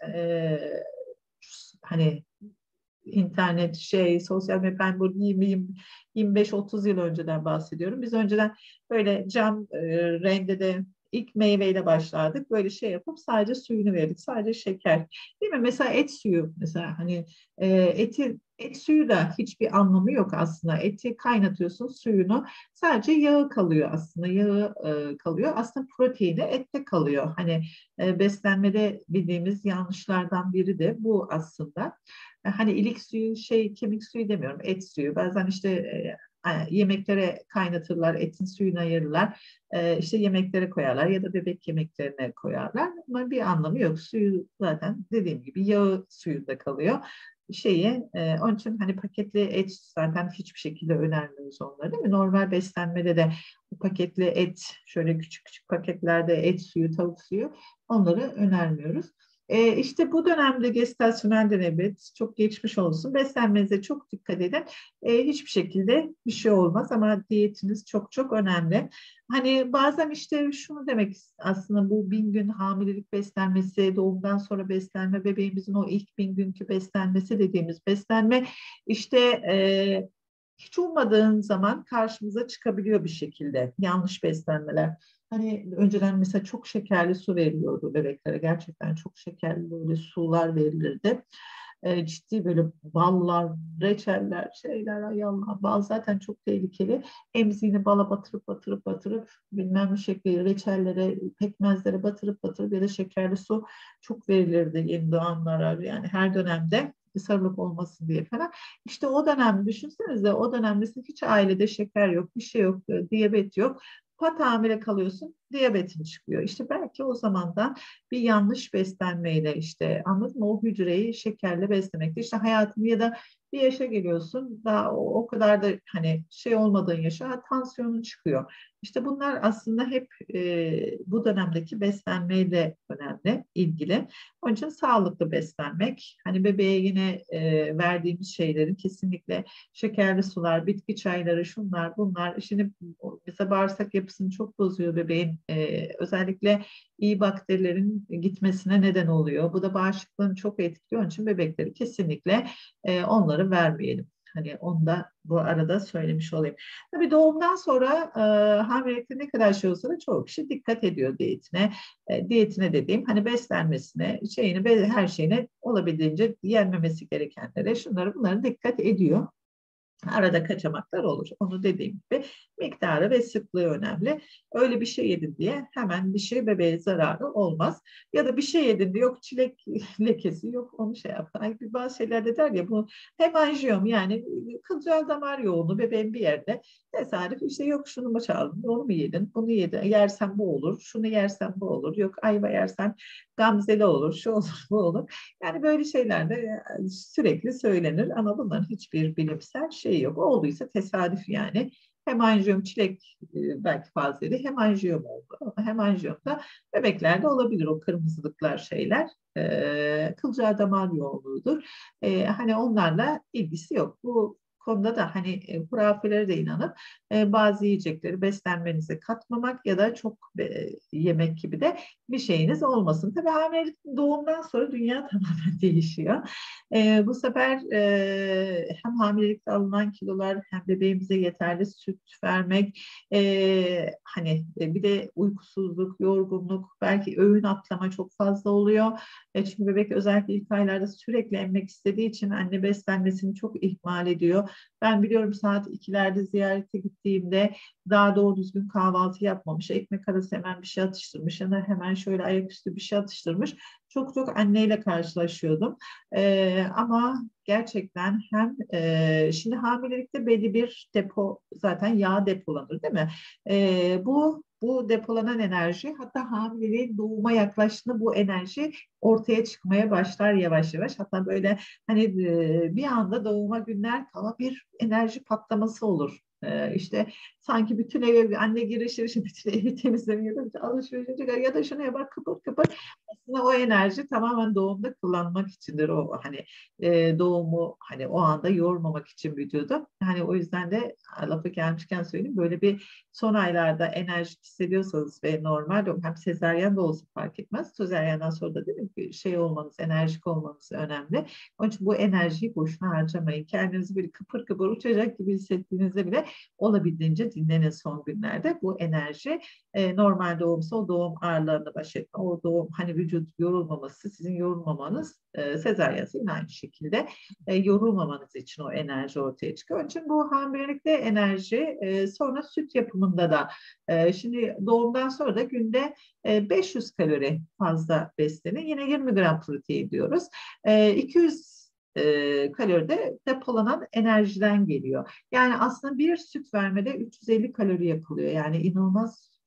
hani internet, sosyal medya, ben bu 25-30 yıl önceden bahsediyorum. Biz önceden böyle cam rendede ilk meyveyle başlardık. Böyle yapıp sadece suyunu verdik. Sadece şeker. Değil mi? Mesela et suyu, mesela hani et suyu da hiçbir anlamı yok aslında. Eti kaynatıyorsun, suyunu, sadece yağı kalıyor aslında. Yağı kalıyor. Aslında proteini ette kalıyor. Hani beslenmede bildiğimiz yanlışlardan biri de bu aslında. Hani ilik suyu, kemik suyu demiyorum, et suyu. Bazen işte yemeklere kaynatırlar, etin suyunu ayırırlar. İşte yemeklere koyarlar ya da bebek yemeklerine koyarlar. Ama bir anlamı yok. Suyu zaten dediğim gibi yağı suyunda kalıyor. Onun için hani paketli et zaten hiçbir şekilde önermiyoruz onları, değil mi? Normal beslenmede de paketli et, şöyle küçük küçük paketlerde et suyu, tavuk suyu, onları önermiyoruz. İşte bu dönemde gestasyonel nöbet çok geçmiş olsun. Beslenmenize çok dikkat edin. Hiçbir şekilde bir şey olmaz ama diyetiniz çok çok önemli. Hani bazen işte şunu demek aslında, bu 1000 gün hamilelik beslenmesi, doğumdan sonra beslenme, bebeğimizin o ilk 1000 günkü beslenmesi dediğimiz beslenme işte hiç ummadığın zaman karşımıza çıkabiliyor bir şekilde yanlış beslenmeler. Hani önceden mesela çok şekerli su veriliyordu bebeklere. Gerçekten çok şekerli böyle sular verilirdi. Ciddi böyle ballar, reçeller, şeyler, ay Allah. Bal zaten çok tehlikeli. Emziğini bala batırıp bilmem ne şekilde reçellere, pekmezlere batırıp ya da şekerli su çok verilirdi yeni doğanlara. Yani her dönemde sarılık olmasın diye falan. İşte o dönem düşünsenize, o dönemde hiç ailede şeker yok, bir şey yok, diyabet yok. Pat hamile kalıyorsun, diyabetin çıkıyor. İşte belki o zamandan bir yanlış beslenmeyle, işte anladın mı, o hücreyi şekerle beslemekte. İşte hayatını ya da bir yaşa geliyorsun, daha o kadar da hani şey olmadığın yaşa tansiyonun çıkıyor. İşte bunlar aslında hep bu dönemdeki beslenmeyle önemli, ilgili. Onun için sağlıklı beslenmek, hani bebeğe yine verdiğimiz şeylerin kesinlikle şekerli sular, bitki çayları, şunlar bunlar. Şimdi mesela bağırsak yapısını çok bozuyor bebeğin. Özellikle iyi bakterilerin gitmesine neden oluyor. Bu da bağışıklığını çok etkiliyor. Onun için bebekleri kesinlikle onları vermeyelim. Hani onu da bu arada söylemiş olayım. Tabii doğumdan sonra hamilelikte ne kadar şey olsa da çoğu kişi dikkat ediyor diyetine. Diyetine dediğim hani beslenmesine, her şeyine, olabildiğince yenmemesi gerekenlere, şunları bunları dikkat ediyor. Arada kaçamaklar olur. Onu dediğim gibi miktarı ve sıklığı önemli. Öyle bir şey yedin diye hemen bir şey bebeğe zararı olmaz. Ya da bir şey yedin diye yok çilek lekesi, yok onu şey yaptı. Ay, bazı şeylerde der ya, bu hemanjiyom, yani kılcal damar yoğunluğu bebeğin bir yerde, tesadüf işte, yok şunu mu çaldın, onu mu yedin, bunu yedin, yersen bu olur, şunu yersen bu olur, yok ayva yersen gamzeli olur, şu olur, bu olur. Yani böyle şeyler de sürekli söylenir ama bunların hiçbir bilimsel şey yok. Olduysa tesadüf yani. Hemanjiyom çilek belki fazlaydı. Hemanjiyom oldu. Hemanjiyom da bebeklerde olabilir, o kırmızılıklar şeyler. Kılcal damar yoğunluğudur. Hani onlarla ilgisi yok. Bu konuda da hani hurafelere de inanıp bazı yiyecekleri beslenmenize katmamak ya da çok yemek gibi de bir şeyiniz olmasın. Tabii hamilelik, doğumdan sonra dünya tamamen değişiyor. Bu sefer hem hamilelikte alınan kilolar, hem bebeğimize yeterli süt vermek, bir de uykusuzluk, yorgunluk, belki öğün atlama çok fazla oluyor. Çünkü bebek özellikle ilk aylarda sürekli emmek istediği için anne beslenmesini çok ihmal ediyor. Ben biliyorum, saat 2'lerde ziyarete gittiğimde daha doğru düzgün kahvaltı yapmamış, ekmek arası hemen bir şey atıştırmış ya da hemen şöyle ayaküstü bir şey atıştırmış. Çok çok anneyle karşılaşıyordum. Ama gerçekten hem şimdi hamilelikte belli bir depo, zaten yağ depolanır, değil mi? Bu depolanan enerji, hatta hamileliğin doğuma yaklaştığında bu enerji ortaya çıkmaya başlar yavaş yavaş. Hatta böyle hani bir anda doğuma günler kala bir enerji patlaması olur. İşte sanki bütün eve bir anne girişir, şimdi bütün evi temizlemiyor, alışverişe çıkar ya da şuna bak, kıpır kıpır. Aslında o enerji tamamen doğumda kullanmak içindir. O hani doğumu hani o anda yormamak için vücudu. Hani o yüzden de lafı gelmişken söyleyeyim, böyle bir son aylarda enerji hissediyorsanız ve normal doğum, hem sezaryen de olsa fark etmez. Sezaryenden sonra da değil mi, şey olmanız, enerjik olmanız önemli. Onun için bu enerjiyi boşuna harcamayın. Kendinizi bir kıpır kıpır uçacak gibi hissettiğinizde bile olabildiğince dinlenin son günlerde. Bu enerji normal doğumsa o doğum ağrılarını baş etme, o doğum hani vücut yorulmaması, sizin yorulmamanız, sezaryense yine aynı şekilde yorulmamanız için o enerji ortaya çıkıyor. Onun için bu hamilelikte enerji, sonra süt yapımında da şimdi doğumdan sonra da günde 500 kalori fazla beslenin. Yine 20 gram protein diyoruz. 200 kalori de depolanan enerjiden geliyor. Yani aslında bir süt vermede 350 kalori yapılıyor. Yani inanılmaz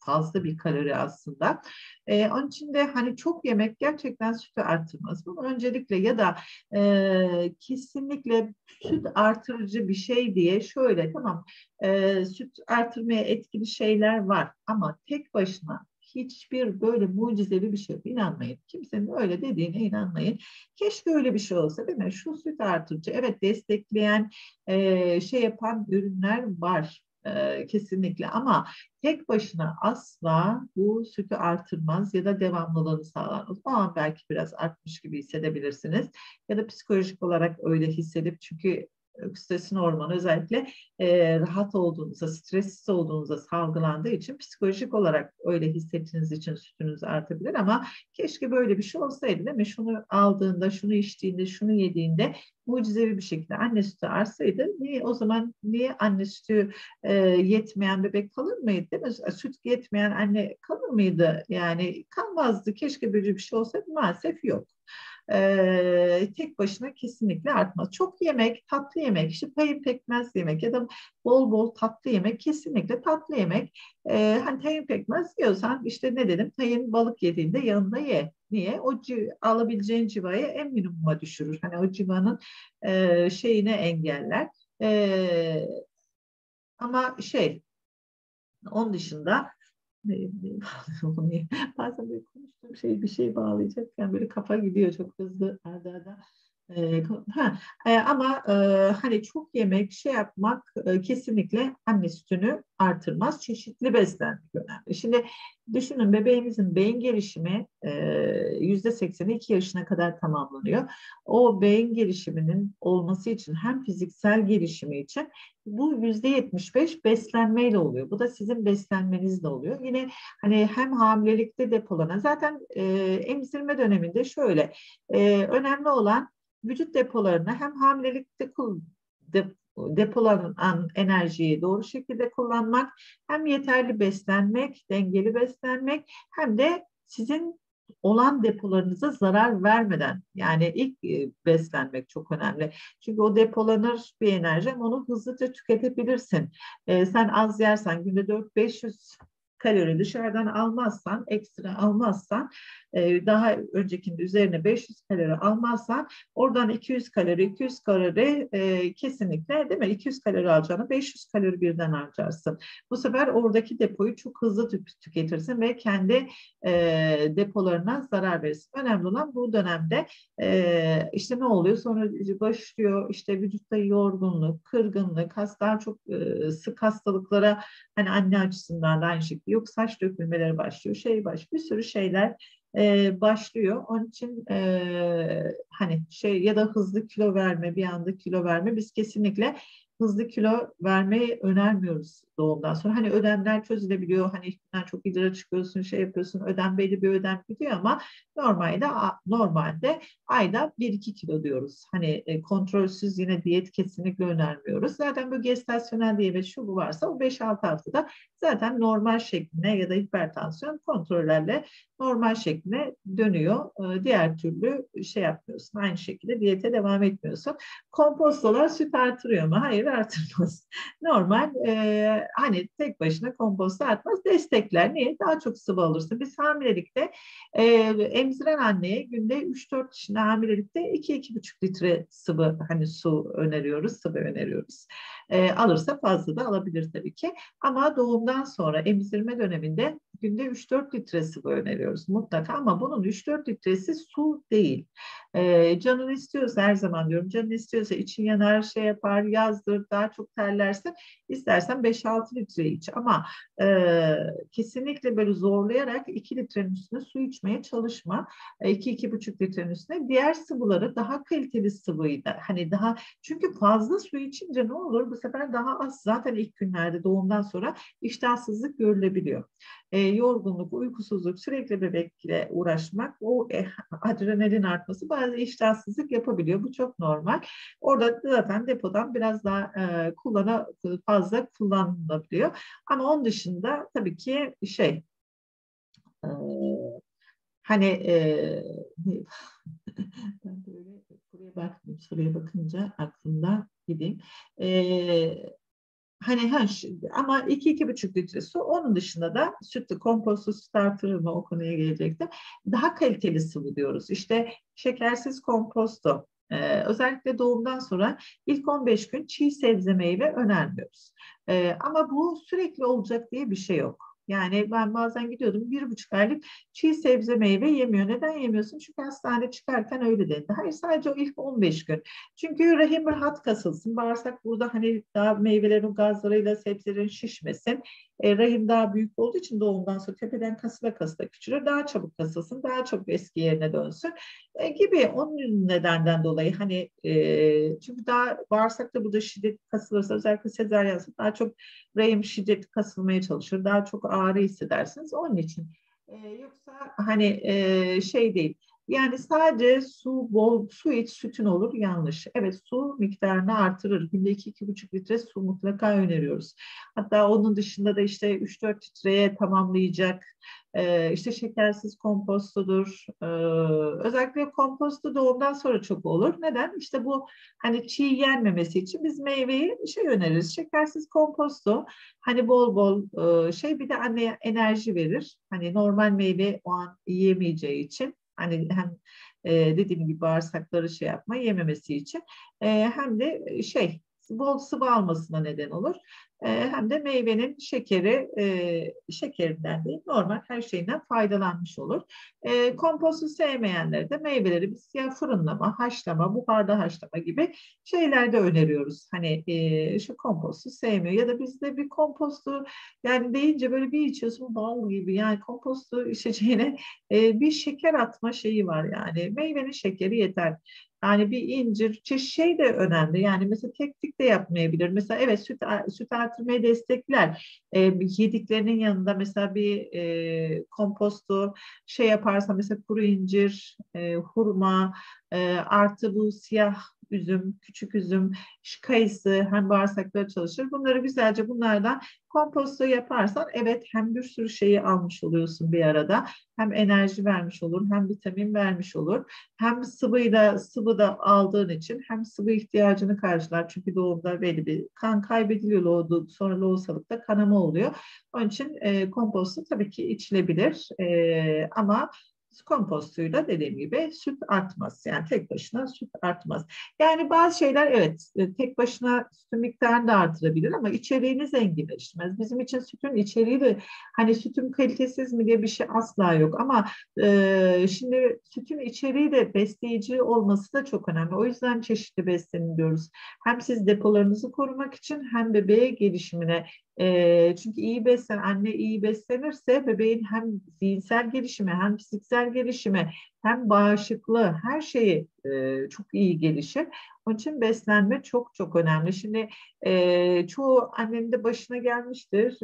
fazla bir kalori aslında. Onun için de hani çok yemek gerçekten sütü artırmaz. Bunu öncelikle ya da kesinlikle süt artırıcı bir şey diye şöyle tamam, süt artırmaya etkili şeyler var ama tek başına hiçbir böyle mucizevi bir şey yok. İnanmayın. Kimsenin öyle dediğine inanmayın. Keşke öyle bir şey olsa değil mi? Şu süt artırıcı, evet, destekleyen, şey yapan ürünler var. Kesinlikle ama tek başına asla bu sütü artırmaz ya da devamlılığını sağlar. O zaman belki biraz artmış gibi hissedebilirsiniz ya da psikolojik olarak öyle hissedip, çünkü oksitosin hormonu özellikle rahat olduğunuzda, stressiz olduğunuzda salgılandığı için psikolojik olarak öyle hissettiğiniz için sütünüz artabilir ama keşke böyle bir şey olsaydı değil mi? Şunu aldığında, şunu içtiğinde, şunu yediğinde mucizevi bir şekilde anne sütü artsaydı, niye o zaman, niye anne sütü yetmeyen bebek kalır mıydı değil mi? Süt yetmeyen anne kalır mıydı? Yani kalmazdı. Keşke böyle bir şey olsaydı, maalesef yok. Tek başına kesinlikle artmaz. Çok yemek, tatlı yemek, işte tayin pekmez yemek ya da bol bol tatlı yemek, kesinlikle tatlı yemek. Hani tayin pekmez yiyorsan işte ne dedim, tayin balık yediğinde yanında ye. Niye? O alabileceğin civayı en minimuma düşürür. Hani o civanın şeyini engeller. E, ama şey, onun dışında bazen böyle konuştuğum şey bir şey bağlayacakken böyle kafa gidiyor çok hızlı arda arda. Ama hani çok yemek, şey yapmak kesinlikle anne sütünü artırmaz. Çeşitli beslenmek önemli. Şimdi düşünün, bebeğimizin beyin gelişimi %80'i 2 yaşına kadar tamamlanıyor. O beyin gelişiminin olması için, hem fiziksel gelişimi için, bu %75 beslenmeyle oluyor. Bu da sizin beslenmenizle oluyor. Yine hani hem hamilelikte depolanan, zaten emzirme döneminde şöyle önemli olan vücut depolarını hem hamilelikte depolanan enerjiyi doğru şekilde kullanmak, hem yeterli beslenmek, dengeli beslenmek, hem de sizin olan depolarınıza zarar vermeden, yani ilk beslenmek çok önemli. Çünkü o depolanır bir enerji ama onu hızlıca tüketebilirsin. Sen az yersen, günde 400-500 kalori dışarıdan almazsan, ekstra almazsan, daha öncekinde üzerine 500 kalori almazsan, oradan 200 kalori kesinlikle değil mi? 200 kalori alacağını 500 kalori birden harcarsın. Bu sefer oradaki depoyu çok hızlı tüketirsin ve kendi depolarına zarar verirsin. Önemli olan bu dönemde işte ne oluyor? Sonra başlıyor işte vücutta yorgunluk, kırgınlık, hastalar çok sık hastalıklara, hani anne açısından da aynı şekilde, yok saç dökülmeleri başlıyor, şey başlıyor, bir sürü şeyler başlıyor. Onun için hani şey ya da hızlı kilo verme, bir anda kilo verme, biz kesinlikle hızlı kilo vermeyi önermiyoruz doğumdan sonra. Hani ödemler çözülebiliyor. Hani ilk çok idrar çıkıyorsun, şey yapıyorsun. Ödem belli bir ödem gidiyor ama normalde ayda 1-2 kilo diyoruz. Hani kontrolsüz yine diyet kesinlikle önermiyoruz. Zaten bu gestasyonel diyabet şu bu varsa, o 5-6 haftada zaten normal şekline ya da hipertansiyon kontrollerle normal şekline dönüyor. Diğer türlü şey yapmıyorsun. Aynı şekilde diyete devam etmiyorsun. Kompostolar süt artırıyor mu? Hayır, artırmaz. Normal hani tek başına kompost artmaz. Destekler. Niye? Daha çok sıvı alırsın. Biz hamilelikte emziren anneye günde 3-4 kişinin hamilelikte 2-2,5 litre sıvı, hani su öneriyoruz, sıvı öneriyoruz. Alırsa fazla da alabilir tabii ki. Ama doğumdan sonra emzirme döneminde günde 3-4 litre sıvı öneriyoruz mutlaka, ama bunun 3-4 litresi su değil. Canın istiyorsa, her zaman diyorum, canın istiyorsa için yanar, şey yapar, yazdır, daha çok terlersin. İstersen 5-6 litre iç ama kesinlikle böyle zorlayarak 2 litrenin üstüne su içmeye çalışma. 2-2,5 litrenin üstüne diğer sıvıları, daha kaliteli sıvıyı da, hani daha, çünkü fazla su içince ne olur? Bu sefer daha az, zaten ilk günlerde doğumdan sonra iştahsızlık görülebiliyor. Yorgunluk, uykusuzluk, sürekli bebekle uğraşmak, o adrenalin artması bazı iştahsızlık yapabiliyor. Bu çok normal. Orada zaten depodan biraz daha fazla kullanılabiliyor. Ama onun dışında tabii ki şey, e, hani ben böyle buraya bakmayayım, soruya bakınca aklımda gideyim. Hani ama 2-2,5 litre su. Onun dışında da sütlü komposto süt artırır mı, o konuya gelecektim. Daha kaliteli sıvı diyoruz. İşte şekersiz komposto. Özellikle doğumdan sonra ilk 15 gün çiğ sebze meyve önermiyoruz. Ama bu sürekli olacak diye bir şey yok. Yani ben bazen gidiyordum, 1,5 aylık çiğ sebze meyve yemiyor. Neden yemiyorsun? Çünkü hastane çıkarken öyle dedi. Hayır, sadece o ilk 15 gün. Çünkü rahim rahat kasılsın. Bağırsak burada hani daha meyvelerin gazlarıyla sebzelerin şişmesin. Rahim daha büyük olduğu için doğumdan sonra tepeden kasıla kasıla küçülür. Daha çabuk kasılsın. Daha çabuk eski yerine dönsün. Gibi onun nedenden dolayı hani çünkü daha bağırsakta burada şiddet kasılırsa, özellikle sezaryense daha çok rahim şiddetli kasılmaya çalışır. Daha çok ağrı hissedersiniz. Onun için. Yoksa hani şey değil. Yani sadece bol su iç, sütün olur, yanlış. Evet, su miktarını artırır. Günde 2-2,5 litre su mutlaka öneriyoruz. Hatta onun dışında da işte 3-4 litreye tamamlayacak işte şekersiz kompostodur. Özellikle komposto doğumdan sonra çok olur. Neden? İşte bu hani çiğ yenmemesi için biz meyveyi şey öneririz. Şekersiz komposto. Hani bol bol bir de anneye enerji verir. Hani normal meyve o an yiyemeyeceği için. Hani hem dediğim gibi bağırsakları şey yapma yememesi için hem de bol sıvı almasına neden olur. Hem de meyvenin şekerinden değil normal her şeyinden faydalanmış olur. Kompostu sevmeyenlere de meyveleri biz ya fırınlama, haşlama, buharda haşlama gibi şeyler de öneriyoruz. Hani şu kompostu sevmiyor ya da bizde bir kompostu yani deyince böyle bir içiyorsun bal gibi, yani kompostu içeceğine bir şeker atma şeyi var yani. Meyvenin şekeri yeter. Yani bir incir, şey de önemli. Yani mesela tek tek de yapmayabilir. Mesela evet süt artırmayı destekler. Yediklerinin yanında mesela bir kompostu şey yaparsa mesela kuru incir, hurma, artı bu siyah üzüm, küçük üzüm, kayısı hem bağırsakları çalışır. Bunları güzelce bunlardan komposto yaparsan evet hem bir sürü şeyi almış oluyorsun bir arada. Hem enerji vermiş olur, hem vitamin vermiş olur. Hem sıvı da aldığın için hem sıvı ihtiyacını karşılar. Çünkü doğumda belli bir kan kaybediliyor, sonra lohusalıkta kanama oluyor. Onun için komposto tabii ki içilebilir. Ama kompostuyla dediğim gibi süt artmaz. Yani tek başına süt artmaz. Yani bazı şeyler evet tek başına sütün miktarını da artırabilir ama içeriğini zenginleştirmez. Bizim için sütün içeriği de hani sütün kalitesiz mi diye bir şey asla yok ama şimdi sütün içeriği de besleyici olması da çok önemli. O yüzden çeşitli beslenin diyoruz. Hem siz depolarınızı korumak için hem bebeğe gelişimine çünkü anne iyi beslenirse bebeğin hem zihinsel gelişimi hem fiziksel gelişimi hem bağışıklığı her şeyi çok iyi gelişir. Onun için beslenme çok çok önemli. Şimdi çoğu annenin de başına gelmiştir.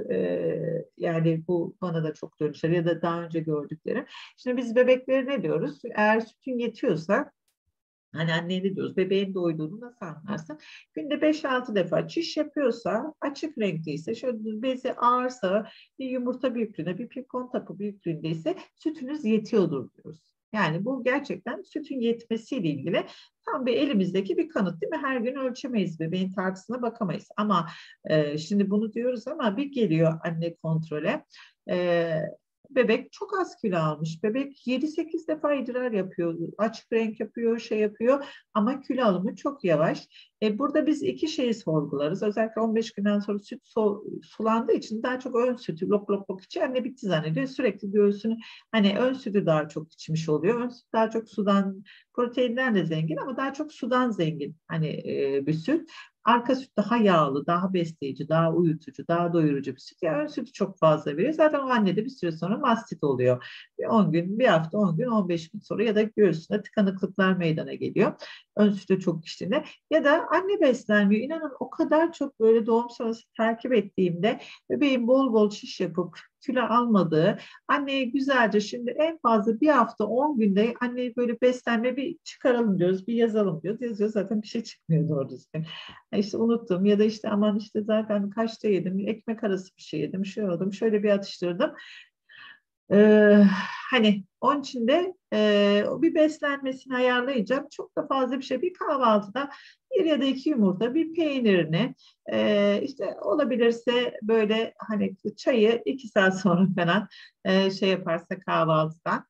Yani bu bana da çok dönüşler ya da daha önce gördüklerim. Şimdi biz bebeklere ne diyoruz? Eğer sütün yetiyorsa hani anneye ne diyoruz? Bebeğin doyduğunu nasıl anlarsın? Günde 5-6 defa çiş yapıyorsa, açık renkliyse, şöyle bezi ağırsa, bir yumurta büyüklüğünde, bir pimpon tapı büyüklüğündeyse sütünüz yetiyordur diyoruz. Yani bu gerçekten sütün yetmesiyle ilgili tam bir elimizdeki bir kanıt değil mi? Her gün ölçemeyiz, bebeğin tartısına bakamayız. Ama şimdi bunu diyoruz ama bir geliyor anne kontrole. E, Bebek çok az kilo almış. Bebek 7-8 defa idrar yapıyor, açık renk yapıyor, şey yapıyor ama kilo alımı çok yavaş. Burada biz iki şeyi sorgularız. Özellikle 15 günden sonra süt sulandığı için daha çok ön sütü lok lok lok içi anne bitti zannediyor. Sürekli göğsünü hani ön sütü daha çok içmiş oluyor. Ön süt daha çok sudan, proteinden de zengin ama daha çok sudan zengin hani bir süt. Arka süt daha yağlı, daha besleyici, daha uyutucu, daha doyurucu bir süt. Yani ön sütü çok fazla veriyor. Zaten o annede bir süre sonra mastit oluyor. 10 gün, bir hafta, 10 gün, 15 gün sonra ya da göğsünde tıkanıklıklar meydana geliyor. Ön sütü çok içtiğinde. Ya da anne beslenmiyor. İnanın o kadar çok böyle doğum sonrası takip ettiğimde bebeğin bol bol şiş yapıp kilo almadığı, anneye güzelce şimdi en fazla bir hafta 10 günde anneyi böyle beslenme bir çıkaralım diyoruz, bir yazalım diyoruz. Yazıyor zaten bir şey çıkmıyor doğru düzgün. İşte unuttum ya da işte aman işte zaten kaçta yedim, ekmek arası bir şey yedim, şöyle oldum, şöyle bir atıştırdım. Ee, Hani onun için de bir beslenmesini ayarlayacak çok da fazla bir şey. Bir kahvaltıda bir ya da iki yumurta, bir peynirini, işte olabilirse böyle hani çayı 2 saat sonra falan şey yaparsa kahvaltıdan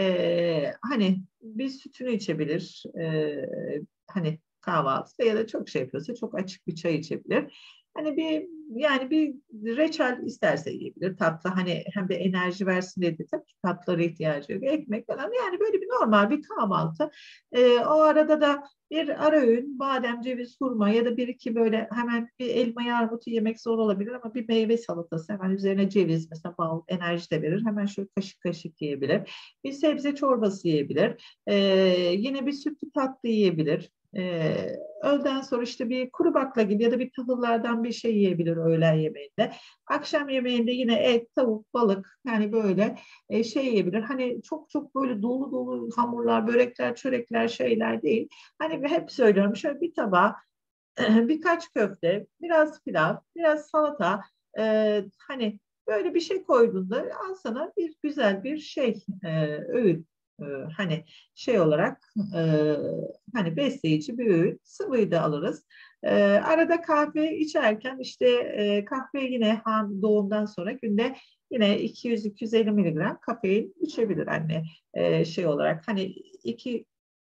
hani bir sütünü içebilir. Hani kahvaltıda ya da çok şey yapıyorsa çok açık bir çay içebilir. Hani bir yani bir reçel isterse yiyebilir. Tatlı hani hem de enerji versin diye de tabii ki tatlılara ihtiyacı yok. Ekmek falan yani böyle bir normal bir kahvaltı. O arada da bir ara öğün badem, ceviz, hurma ya da bir iki böyle hemen bir elma armutu yemek zor olabilir ama bir meyve salatası hemen üzerine ceviz mesela bal enerji de verir. Hemen şöyle kaşık kaşık yiyebilir. Bir sebze çorbası yiyebilir. Yine bir sütlü tatlı yiyebilir. Öğleden sonra işte bir kuru baklagil ya da bir tahıllardan bir şey yiyebilir öğlen yemeğinde. Akşam yemeğinde yine et, tavuk, balık yani böyle şey yiyebilir. Hani çok çok böyle dolu dolu hamurlar, börekler, çörekler şeyler değil. Hani hep söylüyorum şöyle bir tabağa birkaç köfte, biraz pilav, biraz salata hani böyle bir şey koyduğunda al sana bir güzel bir şey öğün. Hani şey olarak hani besleyici bir öğün. Sıvıyı da alırız. Arada kahve içerken işte kahve yine doğumdan sonra günde yine 200-250 miligram kafein içebilir anne şey olarak. Hani iki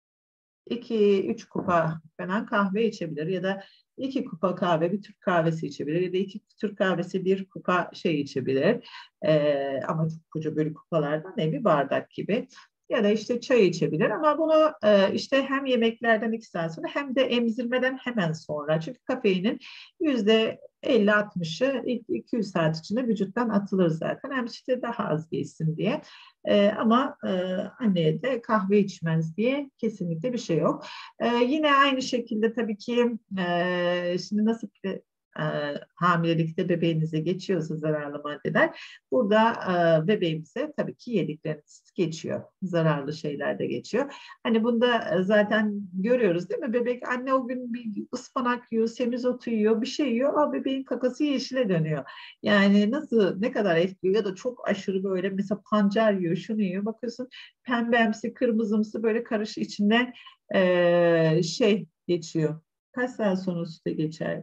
2-3 kupa falan kahve içebilir ya da 2 kupa kahve bir Türk kahvesi içebilir ya da 2 Türk kahvesi 1 kupa şey içebilir. Ama çok koca böyle kupalardan ne bir bardak gibi. Ya da işte çay içebilir ama bunu işte hem yemeklerden 2 saat sonra hem de emzirmeden hemen sonra. Çünkü kafeinin %50-60'ı ilk 200 saat içinde vücuttan atılır zaten. Hem işte daha az geçsin diye. Ama anneye de kahve içmez diye kesinlikle bir şey yok. Yine aynı şekilde tabii ki şimdi nasıl ki hamilelikte bebeğinize geçiyorsa zararlı maddeler, burada bebeğimize tabii ki yedikleriniz geçiyor. Zararlı şeyler de geçiyor. Hani bunda zaten görüyoruz değil mi? Bebek anne o gün bir ıspanak yiyor, semizotu yiyor, bir şey yiyor. Aa, bebeğin kakası yeşile dönüyor. Yani nasıl ne kadar etkiliyor ya da çok aşırı böyle mesela pancar yiyor, şunu yiyor. Bakıyorsun pembemsi, kırmızımsı böyle karış içinden şey geçiyor. Kaç saat sonra süte geçer?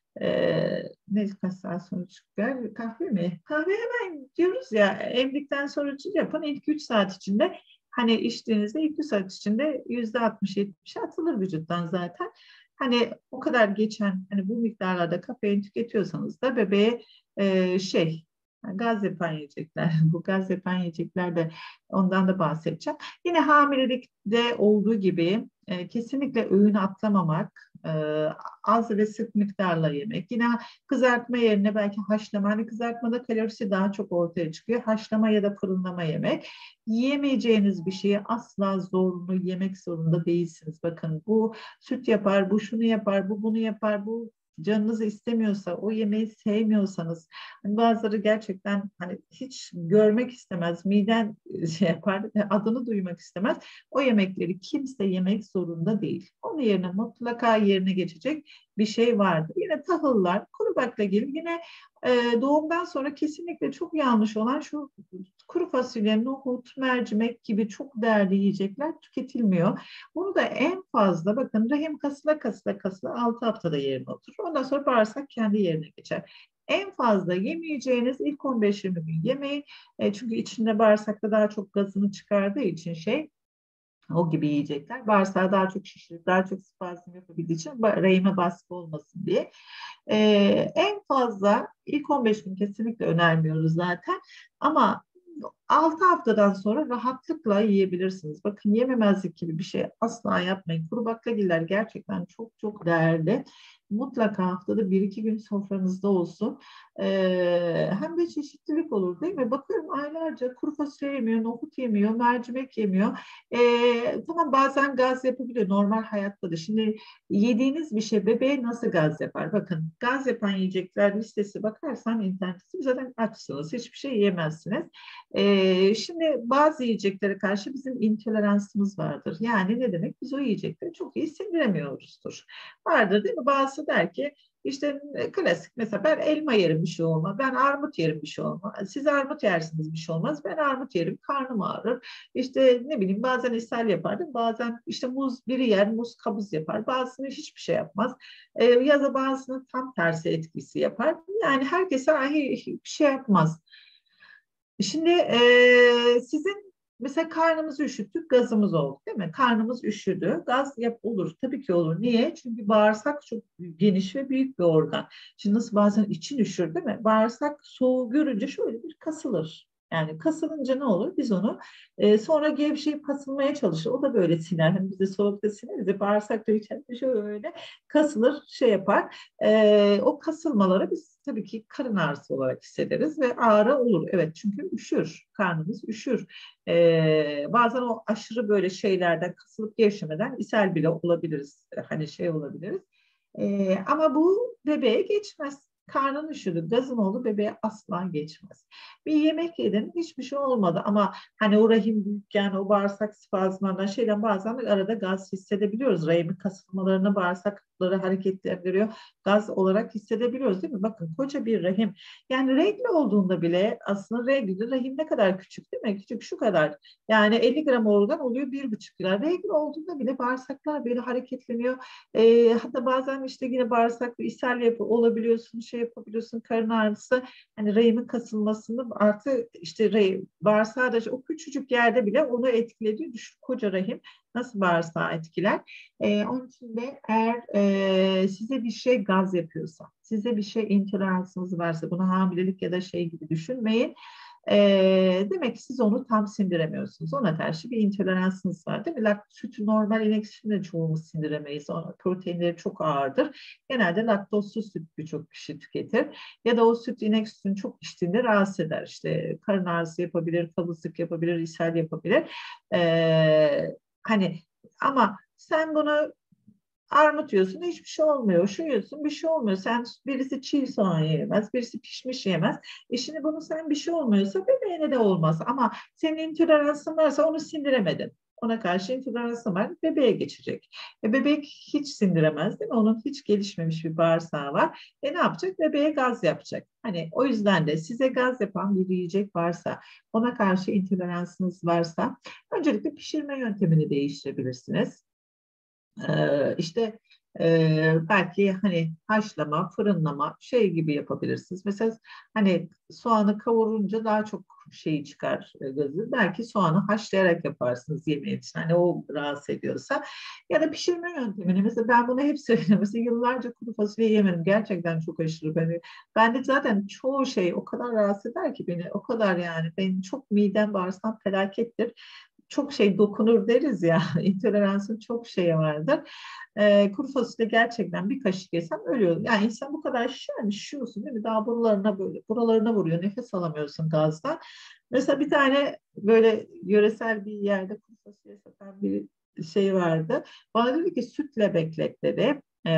Ne kaç saat sonra çıkar? Kahve mi? Kahve hemen diyoruz ya emdikten sonra yapın ilk 3 saat içinde hani içtiğinizde ilk 3 saat içinde %60-70 atılır vücuttan zaten. Hani o kadar geçen hani bu miktarlarda kafein tüketiyorsanız da bebeğe şey gaz yapan yiyecekler. Bu gaz yapan yiyecekler de ondan da bahsedeceğim. Yine hamilelikte olduğu gibi kesinlikle öğün atlamamak, az ve sık miktarla yemek. Yine kızartma yerine belki haşlama. Hani kızartmada kalorisi daha çok ortaya çıkıyor. Haşlama ya da fırınlama yemek. Yiyemeyeceğiniz bir şeyi asla zorunlu yemek zorunda değilsiniz. Bakın bu süt yapar, bu şunu yapar, bu bunu yapar, bu canınız istemiyorsa, o yemeği sevmiyorsanız, hani bazıları gerçekten hani hiç görmek istemez, miden şey yapar, adını duymak istemez. O yemekleri kimse yemek zorunda değil. Onun yerine mutlaka yerine geçecek bir şey vardır. Yine tahıllar, kuru baklagil, yine doğumdan sonra kesinlikle çok yanlış olan şu kuru fasulye, nohut, mercimek gibi çok değerli yiyecekler tüketilmiyor. Bunu da en fazla bakın rahim kasıla kasıla kasıla 6 haftada yerine oturur. Ondan sonra bağırsak kendi yerine geçer. En fazla yemeyeceğiniz ilk 15-20 gün yemeyin. Çünkü içinde bağırsakta daha çok gazını çıkardığı için şey o gibi yiyecekler. Bağırsağı daha çok şişirip daha çok spazm yapabildiği için rahime baskı olmasın diye. En fazla ilk 15 gün kesinlikle önermiyoruz zaten. Ama 6 haftadan sonra rahatlıkla yiyebilirsiniz. Bakın yememezlik gibi bir şey asla yapmayın. Kuru baklagiller gerçekten çok çok değerli. Mutlaka haftada 1-2 gün sofranızda olsun. Hem de çeşitlilik olur değil mi? Bakıyorum aylarca kuru fasulye yemiyor, nohut yemiyor, mercimek yemiyor. Tamam bazen gaz yapabiliyor normal hayatta da. Şimdi yediğiniz bir şey bebeğe nasıl gaz yapar? Bakın gaz yapan yiyecekler listesi bakarsan internette zaten açsınız. Hiçbir şey yiyemezsiniz. Şimdi bazı yiyeceklere karşı bizim intoleransımız vardır. Yani ne demek? Biz o yiyecekleri çok iyi sindiremiyoruzdur. Vardır değil mi? Bazısı der ki İşte klasik mesela ben elma yerim bir şey olmaz. Ben armut yerim bir şey olmaz. Siz armut yersiniz bir şey olmaz. Ben armut yerim karnım ağrır. İşte ne bileyim bazen ishal yapardım. Bazen işte muz biri yer muz kabız yapar. Bazısını hiçbir şey yapmaz. Ya da bazısının tam tersi etkisi yapar. Yani herkese bir şey yapmaz. Şimdi sizin mesela karnımızı üşüttük, gazımız oldu değil mi? Karnımız üşüdü, gaz olur. Tabii ki olur. Niye? Çünkü bağırsak çok geniş ve büyük bir organ. Şimdi nasıl bazen için üşür değil mi? Bağırsak soğuğu görünce şöyle bir kasılır. Yani kasılınca ne olur? Biz onu sonra gevşeyip kasılmaya çalışır. O da böyle siner. Hani biz de soğukta sineriz. Bağırsak da içeride şöyle kasılır, şey yapar. O kasılmaları biz tabii ki karın ağrısı olarak hissederiz ve ağrı olur. Evet çünkü üşür, karnımız üşür. Bazen o aşırı böyle şeylerden kasılıp gevşemeden ishal bile olabiliriz. Hani şey olabiliriz. Ama bu bebeğe geçmez. Karnın üşüdü, gazın oldu bebeğe asla geçmez. Bir yemek yedin, hiçbir şey olmadı ama hani o rahim büyükken, o bağırsak spazmlarından şeyden bazen arada gaz hissedebiliyoruz. Rahimin kasılmalarını bağırsakları hareketlendiriyor. Gaz olarak hissedebiliyoruz değil mi? Bakın koca bir rahim. Yani regl olduğunda bile aslında rahim ne kadar küçük değil mi? Küçük şu kadar. Yani 50 gram organ oluyor 1,5 gram. Regl olduğunda bile bağırsaklar böyle hareketleniyor. Hatta bazen işte yine bağırsak ishal olabiliyorsun, şey yapabiliyorsun, karın ağrısı, hani rahimin kasılmasını artı işte bağırsağı da o küçücük yerde bile onu etkilediği düşün koca rahim nasıl bağırsağı etkiler. Onun için de eğer size bir şey gaz yapıyorsa, size bir şey intoleransınız varsa bunu hamilelik ya da şey gibi düşünmeyin. Demek ki siz onu tam sindiremiyorsunuz. Ona karşı bir intoleransınız var değil mi? Sütü normal inek sütünü de çoğumuz sindiremeyiz. Proteinleri çok ağırdır. Genelde laktozsuz süt birçok kişi tüketir. Ya da o süt inek sütünü çok içtiğinde rahatsız eder. İşte karın ağrısı yapabilir, kabızlık yapabilir, ishal yapabilir. Hani ama sen bunu armut yiyorsun hiçbir şey olmuyor. Şu yiyorsun bir şey olmuyor. Sen birisi çiğ soğan yiyemez, birisi pişmiş yiyemez. Şimdi bunu sen bir şey olmuyorsa bebeğine de olmaz. Ama senin intoleransın varsa onu sindiremedin. Ona karşı intoleransın var, bebeğe geçecek. Bebek hiç sindiremez değil mi? Onun hiç gelişmemiş bir bağırsağı var. Ne yapacak? Bebeğe gaz yapacak. Hani o yüzden de size gaz yapan bir yiyecek varsa, ona karşı intoleransınız varsa öncelikle pişirme yöntemini değiştirebilirsiniz. İşte belki hani haşlama, fırınlama şey gibi yapabilirsiniz. Mesela hani soğanı kavurunca daha çok şeyi çıkar gazı. Belki soğanı haşlayarak yaparsınız yemeğin için. Hani o rahatsız ediyorsa. Ya da pişirme yöntemini. Mesela ben bunu hep söyledim. Mesela yıllarca kuru fasulye yemedim. Gerçekten çok aşırı. Ben de zaten çoğu şey o kadar rahatsız eder ki beni. O kadar yani. Benim çok midem bağırsam felakettir çok şey dokunur deriz ya, intoleransın çok şeyi vardır. Kuru fasulye gerçekten bir kaşık yesem ölüyorum. Yani insan bu kadar şişiyorsun değil mi? Daha buralarına vuruyor. Nefes alamıyorsun gazdan. Mesela bir tane böyle yöresel bir yerde kuru fasulye satan bir şey vardı. Bana dedi ki sütle beklet dedi.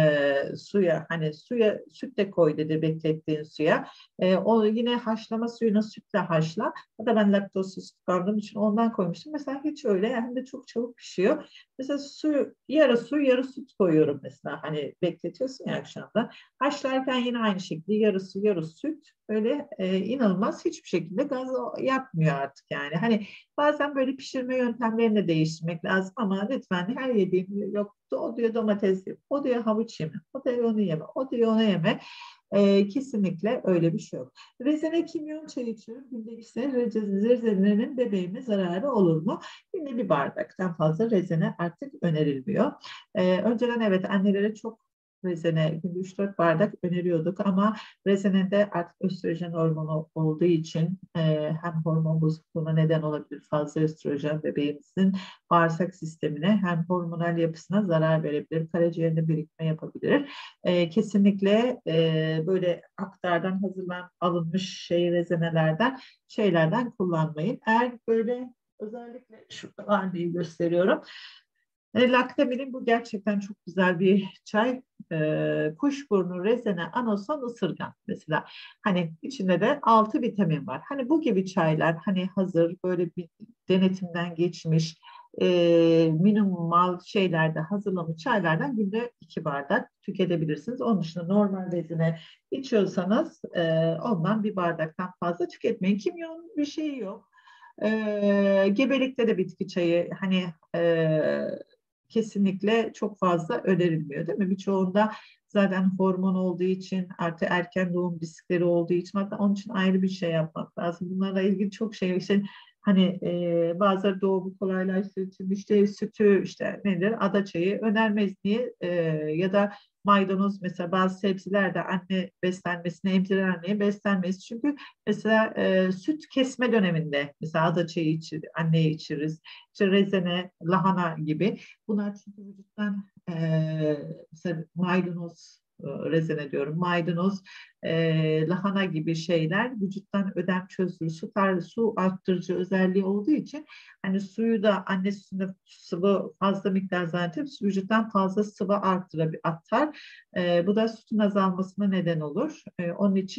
Suya hani sütle koy dedi beklettiğin suya. O yine haşlama suyunu sütle haşla. O da ben laktozsuz kaldığım için ondan koymuştum. Mesela hiç öyle hem de çok çabuk pişiyor. Mesela yarı su yarı süt koyuyorum mesela. Hani bekletiyorsun ya akşamda. Haşlarken yine aynı şekilde yarı su yarı süt. Öyle inanılmaz hiçbir şekilde gaz yapmıyor artık yani. Hani bazen böyle pişirme yöntemlerini de değiştirmek lazım ama lütfen her yediğim yok o diyor domates yeme, o diyor havuç yeme, o diyor onu yeme, o diyor onu yeme. Kesinlikle öyle bir şey yok. Rezene kimyon çayı içiyorum. Günde 2 sene rezenenin bebeğime zararı olur mu? Günde bir bardaktan fazla rezene artık önerilmiyor. Önceden evet annelere çok rezene günde 3-4 bardak öneriyorduk ama rezenede artık östrojen hormonu olduğu için hem hormon bozukluğuna neden olabilir fazla östrojen bebeğimizin bağırsak sistemine hem hormonal yapısına zarar verebilir, karaciğerine birikme yapabilir. Kesinlikle böyle aktardan alınmış şey rezenelerden şeylerden kullanmayın. Eğer böyle özellikle şurada var diye gösteriyorum. Laktamin'in bu gerçekten çok güzel bir çay. Kuşburnu, rezene, anason, ısırgan mesela. Hani içinde de 6 vitamin var. Hani bu gibi çaylar hani hazır böyle bir denetimden geçmiş minimal şeylerde hazırlanmış çaylardan günde 2 bardak tüketebilirsiniz. Onun dışında normal bezine içiyorsanız ondan 1 bardaktan fazla tüketmeyin. Kimyon bir şey yok. Gebelikte de bitki çayı hani kesinlikle çok fazla önerilmiyor değil mi? Birçoğunda zaten hormon olduğu için artı erken doğum riskleri olduğu için hatta onun için ayrı bir şey yapmak lazım. Bunlarla ilgili çok şey işte hani bazıları doğumu kolaylaştırdığı için işte sütü işte nedir ada çayı önermez niye ya da maydanoz mesela bazı sebzelerde anne beslenmesine emziren anneye beslenmesi çünkü mesela süt kesme döneminde mesela ada çayı anneye içiriz işte rezene lahana gibi bunlar çünkü vücuttan mesela maydanoz rezene diyorum maydanoz lahana gibi şeyler vücuttan ödem çözdürür su arttırıcı özelliği olduğu için hani suyu da anne sütünde sıvı fazla miktar zaten vücuttan fazla sıvı atar. Bu da sütün azalmasına neden olur. Onun için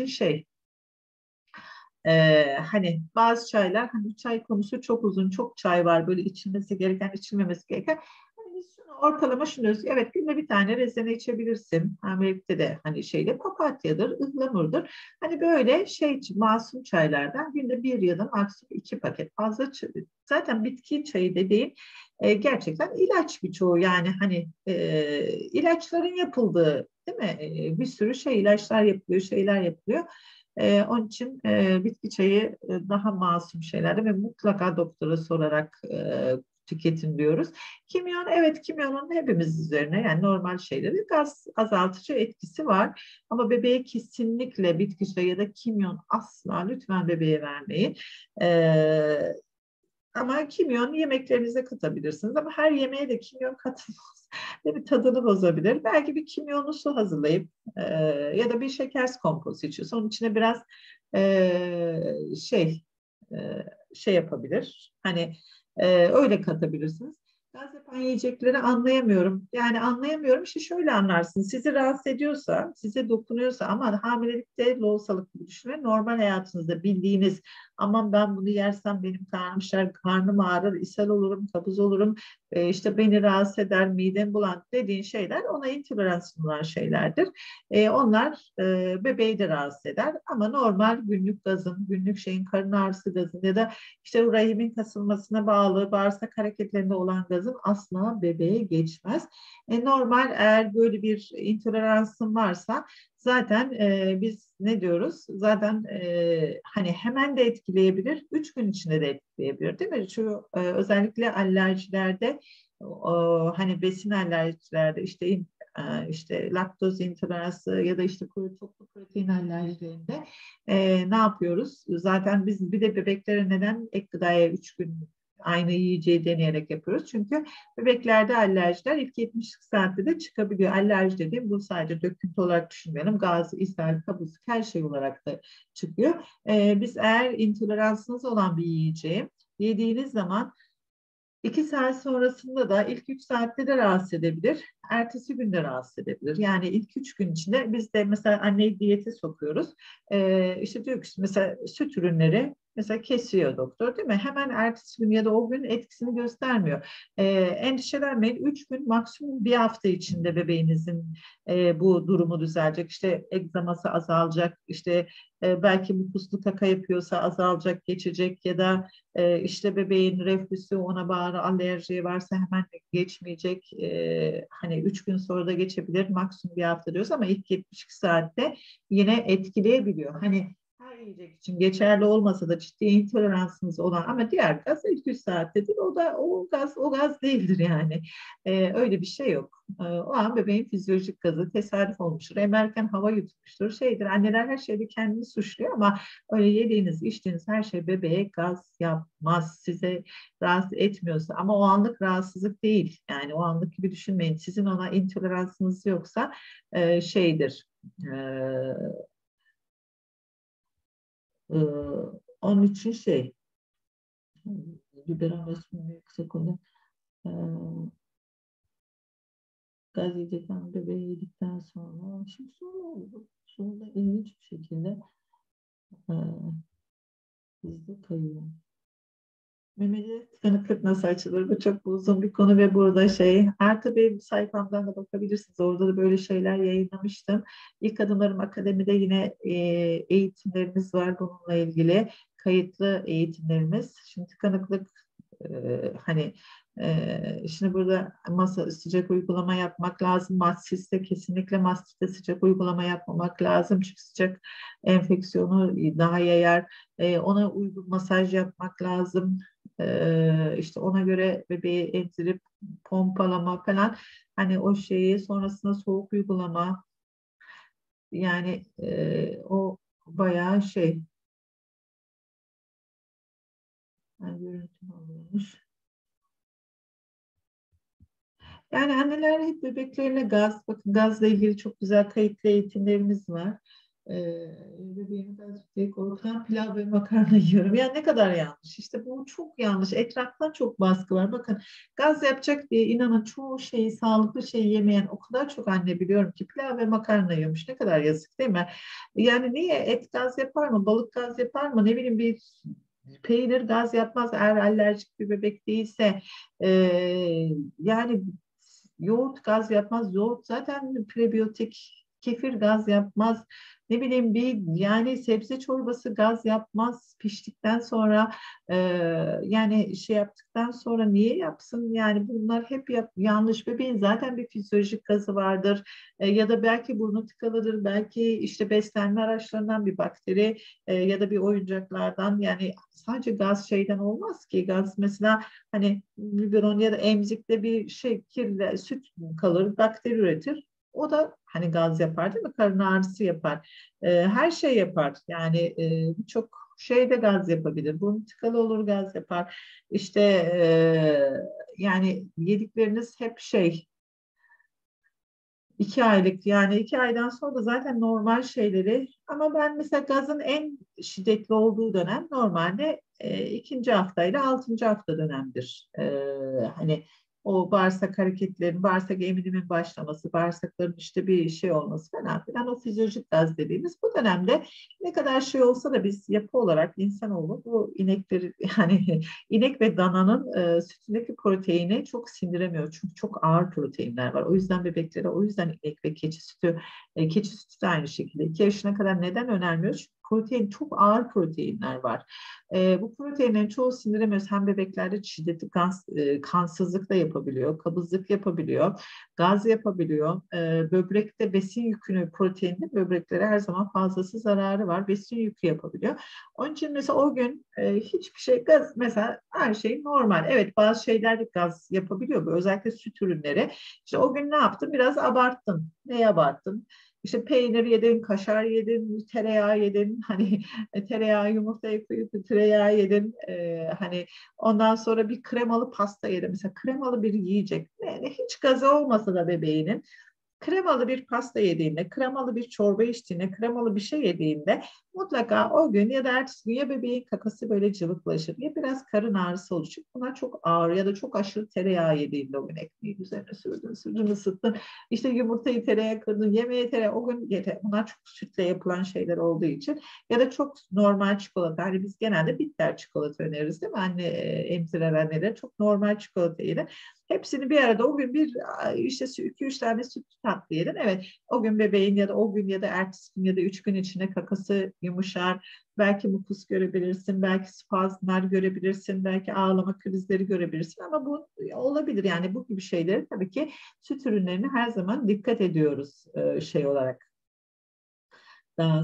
hani bazı çaylar hani çay konusu çok uzun çok çay var böyle içilmesi gereken içilmemesi gereken hani biz ortalama şunu diyoruz evet günde bir tane rezene içebilirsin hamilelikte de hani papatyadır ıhlamurdur hani böyle masum çaylardan günde bir ya da maksimum 2 paket fazla zaten bitki çayı dediğim gerçekten ilaç birçoğu yani hani ilaçların yapıldığı değil mi bir sürü ilaçlar yapılıyor şeyler yapılıyor. Onun için bitki çayı daha masum şeylerde ve mutlaka doktora sorarak tüketin diyoruz. Kimyon, evet kimyonun hepimiz üzerine yani normal şeyleri gaz azaltıcı etkisi var. Ama bebeğe kesinlikle bitki çayı ya da kimyon asla lütfen bebeğe vermeyin. Ama kimyon yemeklerinize katabilirsiniz ama her yemeğe de kimyon katılmaz. Bir tadını bozabilir. Belki bir kimyonlu su hazırlayıp ya da bir şeker kompostu içiyorsa onun içine biraz e, şey yapabilir. Hani öyle katabilirsiniz. Gaz yapan yiyecekleri anlayamıyorum. Yani anlayamıyorum. İşte şöyle anlarsın. Sizi rahatsız ediyorsa, size dokunuyorsa ama hamilelikte lohusalık gibi düşünün. Normal hayatınızda bildiğiniz aman ben bunu yersem benim karnım şişer, karnım ağrır, ishal olurum, kabız olurum, işte beni rahatsız eder, midem bulanır dediğin şeyler ona intolerans sunulan şeylerdir. Onlar bebeği de rahatsız eder ama normal günlük gazın, günlük karın ağrısı gazın ya da işte rahimin kasılmasına bağlı bağırsak hareketlerinde olan gazın asla bebeğe geçmez. Normal eğer böyle bir intoleransın varsa zaten biz ne diyoruz? Zaten hani hemen de etkileyebilir, 3 gün içinde de etkileyebilir, değil mi? Özellikle alerjilerde, hani besin alerjilerde işte laktoz intoleransı ya da işte çoklu protein alerjilerinde ne yapıyoruz? Zaten biz bir de bebeklere neden ek gıdaya 3 gün aynı yiyeceği deneyerek yapıyoruz. Çünkü bebeklerde alerjiler ilk 70 saatte de çıkabiliyor. Alerji dediğim bu sadece döküntü olarak düşünmeyelim. Gaz, ishal, kabızlık her şey olarak da çıkıyor. Biz eğer intoleransınız olan bir yiyeceği yediğiniz zaman 2 saat sonrasında da ilk 3 saatte de rahatsız edebilir. Ertesi gün de rahatsız edebilir. Yani ilk 3 gün içinde biz de mesela anneyi diyete sokuyoruz. İşte diyor ki mesela süt ürünleri mesela kesiyor doktor değil mi? Hemen ertesi gün ya da o gün etkisini göstermiyor. Endişelenmeyin. 3 gün maksimum bir hafta içinde bebeğinizin bu durumu düzelecek. İşte egzaması azalacak. İşte belki mukuslu kaka yapıyorsa azalacak, geçecek ya da işte bebeğin reflüsü ona bağlı alerjiyi varsa hemen geçmeyecek. Hani 3 gün sonra da geçebilir. Maksimum bir hafta diyoruz ama ilk 72 saatte yine etkileyebiliyor. Hani her yiyecek için geçerli olmasa da ciddi intoleransınız olan ama diğer gaz 200 saattedir. O da o gaz değildir yani. Öyle bir şey yok. O an bebeğin fizyolojik gazı tesadüf olmuştur. Emerken hava yutmuştur. Anneler her şeyde kendini suçluyor ama öyle yediğiniz, içtiğiniz her şey bebeğe gaz yapmaz. Size rahatsız etmiyorsa ama o anlık rahatsızlık değil. Yani o anlık gibi düşünmeyin. Sizin ona intoleransınız yoksa şeydir. E, e, Onun için biberon resmini yüksek olan e, gaz yiyecekten bebeği yedikten sonra şimdi sonra oldu. Sonra ilginç bir şekilde e, bizde kayıyor. Memeli tıkanıklık nasıl açılır? Bu çok uzun bir konu ve burada Ertuğ Bey sayfamdan da bakabilirsiniz. Orada da böyle şeyler yayınlamıştım. İlk Adımlarım Akademi'de yine eğitimlerimiz var bununla ilgili. Kayıtlı eğitimlerimiz. Şimdi tıkanıklık hani şimdi burada sıcak uygulama yapmak lazım. Mastiste kesinlikle mastiste sıcak uygulama yapmamak lazım. Çünkü sıcak enfeksiyonu daha yayar. Ona uygun masaj yapmak lazım. İşte ona göre bebeği emzirip pompalama falan. Hani o şeyi sonrasında soğuk uygulama yani o bayağı yani görüntüm alıyormuş. Yani anneler hep bebeklerine bakın gazla ilgili çok güzel kayıtlı eğitimlerimiz var. Bebeğimi gaz diye korkutan pilav ve makarna yiyorum. Yani ne kadar yanlış. İşte bu çok yanlış. Etraftan çok baskı var. Bakın gaz yapacak diye inanın çoğu şeyi, sağlıklı şeyi yemeyen o kadar çok anne biliyorum ki pilav ve makarna yiyormuş. Ne kadar yazık değil mi? Yani niye et gaz yapar mı? Balık gaz yapar mı? Ne bileyim bir peynir gaz yapmaz eğer alerjik bir bebek değilse. Yani yoğurt gaz yapmaz. Yoğurt zaten prebiyotik. Kefir gaz yapmaz. Ne bileyim bir yani sebze çorbası gaz yapmaz. Piştikten sonra e, yani yaptıktan sonra niye yapsın? Yani bunlar hep yanlış. Bebeğin zaten bir fizyolojik gazı vardır. Ya da belki burnu tıkalıdır. Belki işte beslenme araçlarından bir bakteri ya da bir oyuncaklardan yani sadece gaz şeyden olmaz ki. Gaz mesela hani biberon ya da emzikte bir kirli süt kalır, bakteri üretir. O da hani gaz yapar değil mi? Karın ağrısı yapar. Her şey yapar. Yani birçok şeyde gaz yapabilir. Burun tıkalı olur gaz yapar. İşte yani yedikleriniz hep 2 aylık yani 2 aydan sonra da zaten normal şeyleri ama ben mesela gazın en şiddetli olduğu dönem normalde 2. hafta ile 6. hafta dönemdir. Hani o bağırsak hareketlerin, bağırsak eminimin başlaması, bağırsakların işte bir olması falan filan o fizyolojik gaz dediğimiz bu dönemde ne kadar olsa da biz yapı olarak insanoğlu bu inekleri yani İnek ve dananın sütündeki proteini çok sindiremiyor. Çünkü çok ağır proteinler var. O yüzden bebeklere, o yüzden inek ve keçi sütü de aynı şekilde 2 yaşına kadar neden önermiyoruz? Çünkü protein, çok ağır proteinler var. Bu proteinlerin çoğu sindiremiyoruz. Hem bebeklerde şiddetli kansızlık da yapabiliyor, kabızlık yapabiliyor, gaz yapabiliyor. Böbrekte besin yükünü, proteinin böbreklere her zaman fazlası zararı var. Besin yükü yapabiliyor. Onun için mesela o gün hiçbir gaz mesela her şey normal. Evet bazı şeyler de gaz yapabiliyor. Özellikle süt ürünleri. İşte o gün ne yaptın? Biraz abarttın. Neyi abarttın? İşte peynir yedin, kaşar yedin, tereyağı yedin. Hani tereyağı yumurtayı koyup tereyağı yedin. Hani ondan sonra bir kremalı pasta yedin. Mesela kremalı bir yiyecek. Yani hiç gazı olmasa da bebeğinin kremalı bir pasta yediğinde, kremalı bir çorba içtiğinde, kremalı bir şey yediğinde mutlaka o gün ya da ertesi gün ya bebeğin kakası böyle cıvıklaşır ya biraz karın ağrısı olur. Çünkü bunlar çok ağır ya da çok aşırı tereyağı yediğinde o gün ekmeği üzerine sürdün, ısıttın. İşte yumurtayı tereyağı kırdın, yemeğe tereyağı o gün bunlar çok sütle yapılan şeyler olduğu için ya da çok normal çikolata. Hani biz genelde bitter çikolata öneririz değil mi? Anne emziren annelere çok normal çikolata yedin. Hepsini bir arada o gün işte 2-3 tane sütlü tatlı yedin. Evet o gün bebeğin ya da o gün ya da ertesi gün ya da 3 gün içinde kakası yumuşar. Belki mukus görebilirsin, belki spazmlar görebilirsin, belki ağlama krizleri görebilirsin ama bu olabilir. Yani bu gibi şeyleri tabii ki süt ürünlerine her zaman dikkat ediyoruz olarak daha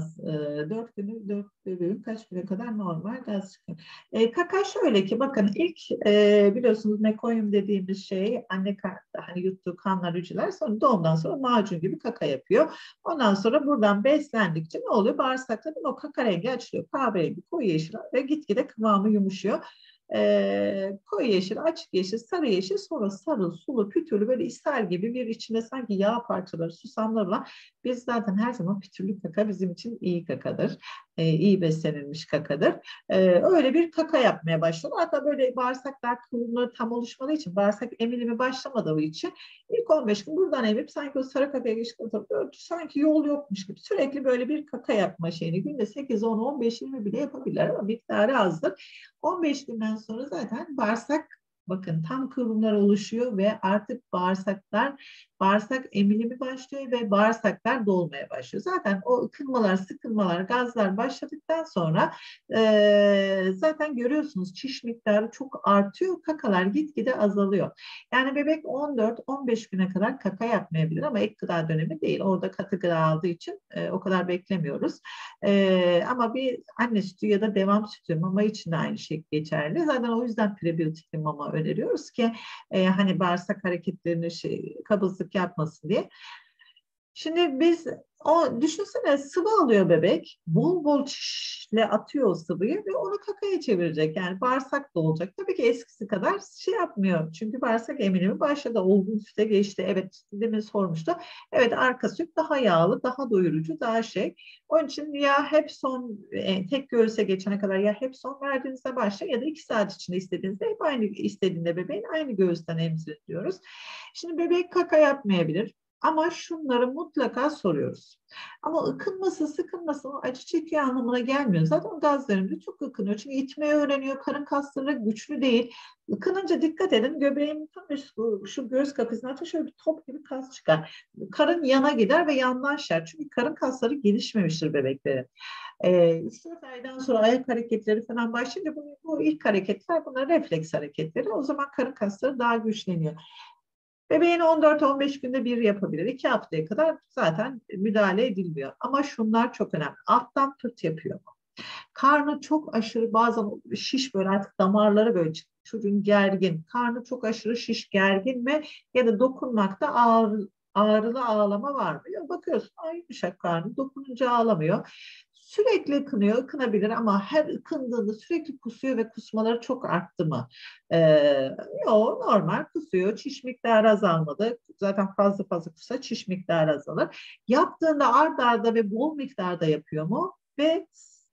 4 bebeğin kaç güne kadar normal gaz çıkıyor. Kaka şöyle ki bakın ilk biliyorsunuz mekonyum dediğimiz anne hani yuttuğu kanlar hücreler sonra doğumdan sonra macun gibi kaka yapıyor. Ondan sonra buradan beslendikçe ne oluyor? Bağırsakların o kaka rengi açılıyor. Kahverengi, koyu yeşil ve gitgide kıvamı yumuşuyor. Koyu yeşil, açık yeşil, sarı yeşil sonra sarı, sulu, pütürlü böyle ishal gibi bir içinde sanki yağ parçaları, susamlarla biz zaten her zaman pütürlü kaka bizim için iyi kakadır. iyi beslenilmiş kakadır. Öyle bir kaka yapmaya başladı. Hatta böyle bağırsaklar kıvrımları tam oluşmadığı için, bağırsak emilimi başlamadığı için ilk 15 gün buradan emip sanki o sarı kakaya geçtikten sonra sanki yol yokmuş gibi sürekli böyle bir kaka yapma şeyini günde 8, 10, 15, 20 bile yapabilirler ama miktarı azdır. 15 günden sonra zaten bağırsak bakın tam kıvrımlar oluşuyor ve artık bağırsak emilimi başlıyor ve bağırsaklar dolmaya başlıyor. Zaten o ıkınmalar, sıkılmalar, gazlar başladıktan sonra zaten görüyorsunuz çiş miktarı çok artıyor, kakalar gitgide azalıyor. Yani bebek 14-15 güne kadar kaka yapmayabilir ama ek gıda dönemi değil. Orada katı gıda aldığı için o kadar beklemiyoruz. Ama bir anne sütü ya da devam sütü mama için de aynı şey geçerli. Zaten o yüzden prebiyotikli mama öneriyoruz ki hani bağırsak hareketlerini kabızlık yapmasın diye. Şimdi biz düşünsene sıvı alıyor bebek. Bol bol çişle atıyor o sıvıyı ve onu kakaya çevirecek. Yani bağırsak da olacak. Tabii ki eskisi kadar şey yapmıyor. Çünkü bağırsak emilimi başladı. Olgun süte geçti. Evet demin sormuştu. Evet arka süt daha yağlı, daha doyurucu, daha şey. Onun için ya hep son tek göğüse geçene kadar ya hep son verdiğinizde başla ya da 2 saat içinde istediğinizde hep aynı istediğinde bebeğin aynı göğüsten emzirin diyoruz. Şimdi bebek kaka yapmayabilir. Ama şunları mutlaka soruyoruz. Ama ıkınması, sıkınması acı çekiyor anlamına gelmiyor. Zaten gazlarında çok ıkınıyor. Çünkü itmeyi öğreniyor. Karın kasları güçlü değil. Ikınınca dikkat edin. Göbeğin tam şu göğüs kafesine şöyle bir top gibi kas çıkar. Karın yana gider ve yandan şer. Çünkü karın kasları gelişmemiştir bebeklerin. 3-4 aydan sonra ayak hareketleri falan başlayınca bu ilk hareketler bunlar refleks hareketleri. O zaman karın kasları daha güçleniyor. Bebeğin 14-15 günde bir yapabilir. 2 haftaya kadar zaten müdahale edilmiyor. Ama şunlar çok önemli. Alttan pırt yapıyor mu? Karnı çok aşırı bazen şiş böyle artık damarları böyle çıkıyor. Çocuğun gergin. Karnı çok aşırı şiş gergin mi? Ya da dokunmakta ağrılı ağlama var mı? Ya bakıyorsun ay yumuşak karnı dokununca ağlamıyor. Sürekli ıkınıyor, ıkınabilir ama her ıkındığında sürekli kusuyor ve kusmaları çok arttı mı? Yok normal kusuyor. Çiş miktarı azalmadı. Zaten fazla fazla kusa çiş miktarı azalır. Yaptığında ard arda ve bol miktarda yapıyor mu? Ve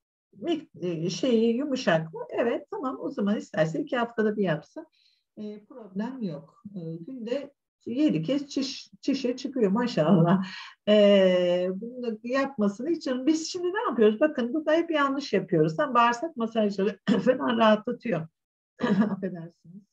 şeyi yumuşak mı? Evet tamam o zaman isterse 2 haftada bir yapsın. Problem yok. Günde 7 kez çişe çıkıyor maşallah. Bunu yapmasını için biz şimdi ne yapıyoruz? Bakın burada hep yanlış yapıyoruz. Hem bağırsak masajları falan rahatlatıyor. Affedersiniz.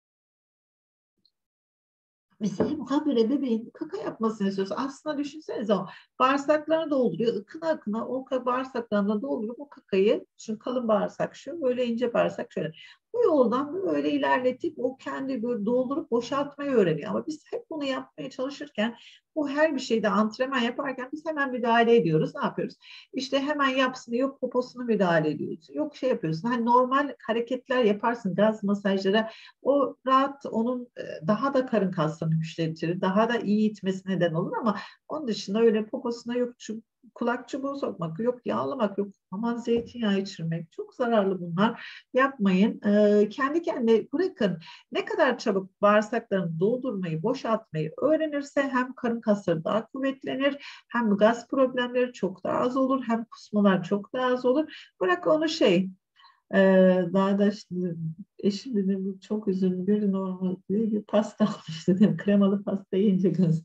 Mesela habire bebeğin kaka yapmasını istiyorsa aslında düşünsenize o bağırsaklarını dolduruyor. Ikına akına o bağırsaklarını doldurup o kakayı şu kalın bağırsak şu böyle ince bağırsak şöyle. Bu yoldan böyle ilerletip o kendi böyle doldurup boşaltmayı öğreniyor. Ama biz hep bunu yapmaya çalışırken bu her bir şeyde antrenman yaparken biz hemen müdahale ediyoruz. Ne yapıyoruz? İşte hemen yapsın yok poposunu müdahale ediyoruz. Yok şey yapıyorsun. Hani normal hareketler yaparsın gaz masajlara o rahat onun daha da karın kaslarını güçlendirir, daha da iyi itmesi neden olur ama onun dışında öyle poposuna yok kulak çubuğu sokmak, yok yağlamak, yok aman zeytinyağı içirmek çok zararlı bunlar. Yapmayın. Kendi kendine bırakın. Ne kadar çabuk bağırsaklarını doldurmayı, boşaltmayı öğrenirse hem karın kasları daha kuvvetlenir, hem gaz problemleri çok daha az olur, hem kusmalar çok daha az olur. Bırak onu daha da şimdi eşim dedim çok üzüldüm. Bir normal bir pasta almıştı. Dedim, kremalı pasta yiyince göz.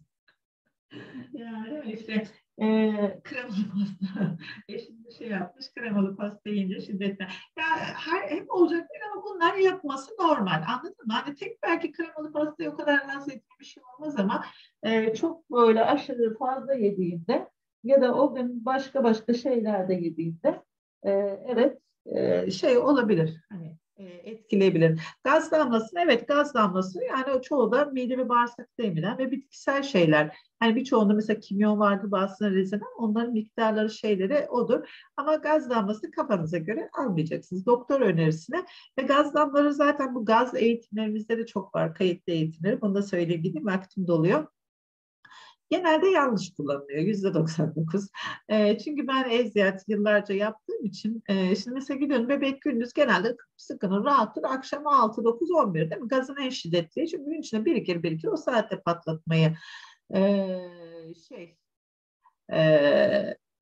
Yani işte kremalı pasta. Eşim de şey yapmış kremalı pasta yiyince şiddetle. Ya hep olacak değil ama bunlar yapması normal. Anladın mı? Hani tek belki kremalı pastayı o kadar lezzetli bir şey olmaz ama çok böyle aşırı fazla yediğinde ya da o gün başka şeyler de yediğinde evet şey olabilir. Hani etkileyebilir. Gaz damlası, evet gaz damlası yani o çoğu da mide ve bağırsakta emilen ve bitkisel şeyler. Hani birçoğunda mesela kimyon vardır, bazısında rezene, onların miktarları şeyleri odur. Ama gaz damlası kafanıza göre almayacaksınız. Doktor önerisine ve gaz damlaları zaten bu gaz eğitimlerimizde de çok var. Kayıtlı eğitimleri. Bunu da söyleyeyim gideyim vaktim doluyor. Genelde yanlış kullanılıyor %99. Çünkü ben eziyet yıllarca yaptığım için şimdi mesela gidiyorum bebek gündüz genelde sıkının rahattır. Akşam 6, 9, 11 değil mi? Gazın en şiddetli. Çünkü gün içinde birikir o saatte patlatmayı şey e,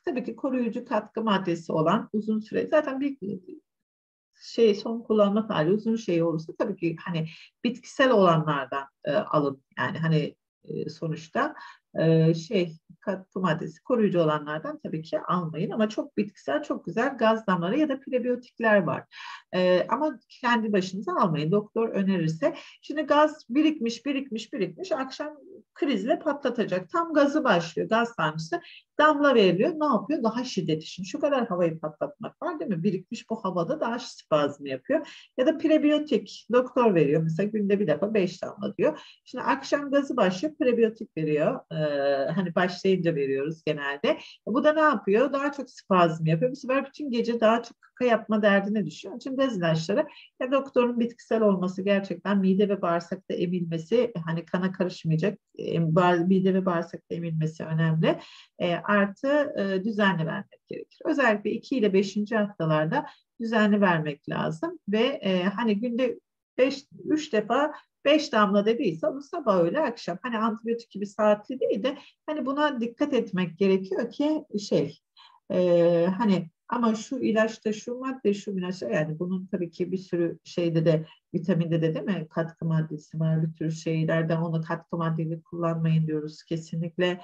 tabii ki koruyucu katkı maddesi olan uzun süre zaten bir son kullanma tarihi uzun olursa tabii ki hani bitkisel olanlardan alın. Yani hani sonuçta katkı maddesi koruyucu olanlardan tabii ki almayın ama çok bitkisel çok güzel gaz damları ya da prebiyotikler var. Ama kendi başınıza almayın. Doktor önerirse. Şimdi gaz birikmiş akşam krizle patlatacak. Tam gazı başlıyor. Gaz sancısı. Damla veriliyor. Ne yapıyor? Daha şiddetli. Şimdi şu kadar havayı patlatmak var değil mi? Birikmiş bu havada daha spazm yapıyor. Ya da prebiyotik. Doktor veriyor. Mesela günde bir defa 5 damla diyor. Şimdi akşam gazı başlıyor. Prebiyotik veriyor. Hani başlayınca veriyoruz genelde. Bu da ne yapıyor? Daha çok spazm yapıyor. Bu sefer bütün gece daha çok kaka yapma derdine düşüyor. Onun için gaz ilaçları ya doktorun bitkisel olması gerçekten mide ve bağırsakta emilmesi hani kana karışmayacak mide ve bağırsakta emilmesi önemli. Artı düzenli vermek gerekir. Özellikle 2 ile 5. haftalarda düzenli vermek lazım ve hani günde 3 defa 5 damla dediyse onu sabah öğle akşam hani antibiyotik gibi saatli değil de hani buna dikkat etmek gerekiyor ki hani ama şu ilaçta şu madde şu ilaçta yani bunun tabii ki bir sürü şeyde de vitaminde de değil mi katkı maddesi var bir tür şeylerden onu katkı maddeleri kullanmayın diyoruz kesinlikle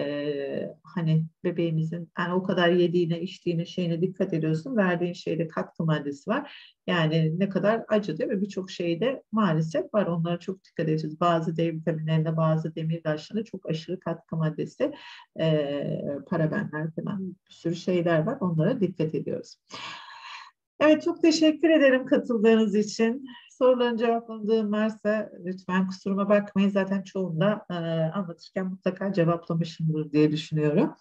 hani bebeğimizin yani o kadar yediğine içtiğine şeyine dikkat ediyorsun verdiğin şeyde katkı maddesi var yani ne kadar acı değil mi birçok şeyde maalesef var onlara çok dikkat edeceğiz bazı D vitaminlerinde bazı demir ilaçlarında çok aşırı katkı maddesi parabenler falan bir sürü şeyler var. Onlara dikkat ediyoruz. Evet çok teşekkür ederim katıldığınız için. Soruların cevapladığım varsa lütfen kusuruma bakmayın. Zaten çoğunda anlatırken mutlaka cevaplamışımdır diye düşünüyorum.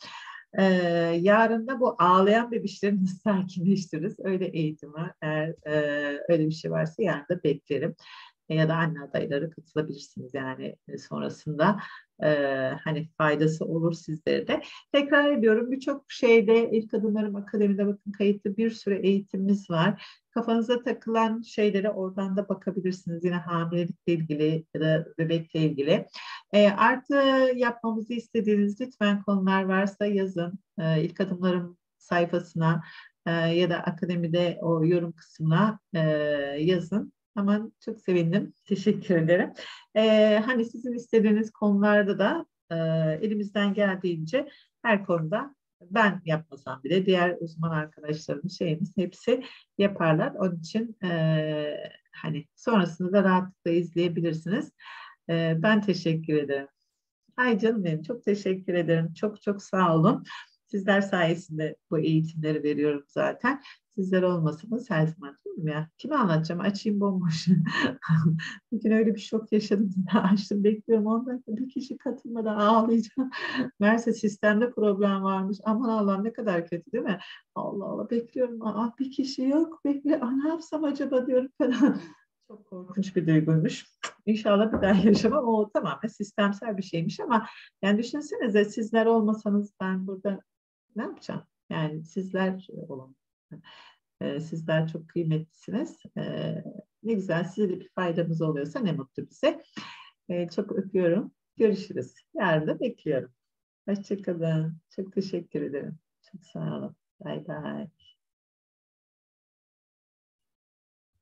Yarın da bu ağlayan bebişleri nasıl sakinleştiririz? Öyle eğitim var. Eğer öyle bir şey varsa yarın da beklerim ya da anne adayları katılabilirsiniz yani sonrasında hani faydası olur sizlere de. Tekrar ediyorum birçok şeyde İlk Adımlarım Akademi'de bakın kayıtlı bir sürü eğitimimiz var. Kafanıza takılan şeylere oradan da bakabilirsiniz. Yine hamilelikle ilgili ya da bebekle ilgili. Artı yapmamızı istediğiniz lütfen konular varsa yazın. İlk Adımlarım sayfasına ya da akademide o yorum kısmına yazın. Tamam, çok sevindim. Teşekkür ederim. Hani sizin istediğiniz konularda da elimizden geldiğince her konuda ben yapmasam bile diğer uzman arkadaşlarım şeyimiz hepsi yaparlar. Onun için hani sonrasında da rahatlıkla izleyebilirsiniz. Ben teşekkür ederim. Ay canım benim çok teşekkür ederim. Çok çok sağ olun. Sizler sayesinde bu eğitimleri veriyorum zaten. Sizler olmasanız her zaman değil mi ya? Kime anlatacağım? Açayım bomboş. Bugün öyle bir şok yaşadım. Açtım bekliyorum. 10 dakika bir kişi katılmadan ağlayacağım. Meğerse sistemde problem varmış. Aman Allah'ım ne kadar kötü değil mi? Allah Allah bekliyorum. Aa, bir kişi yok. Bekle. Aa, ne yapsam acaba diyorum falan. Çok korkunç bir duyguymuş. İnşallah bir daha yaşamam. O tamamen sistemsel bir şeymiş ama yani düşünsenize sizler olmasanız ben burada ne yapacağım? Yani sizler olun. Sizler çok kıymetlisiniz. Ne güzel size de bir faydamız oluyorsa ne mutlu bize. Çok öpüyorum. Görüşürüz. Yarın da bekliyorum. Hoşçakalın. Çok teşekkür ederim. Çok sağ olun. Bay bay.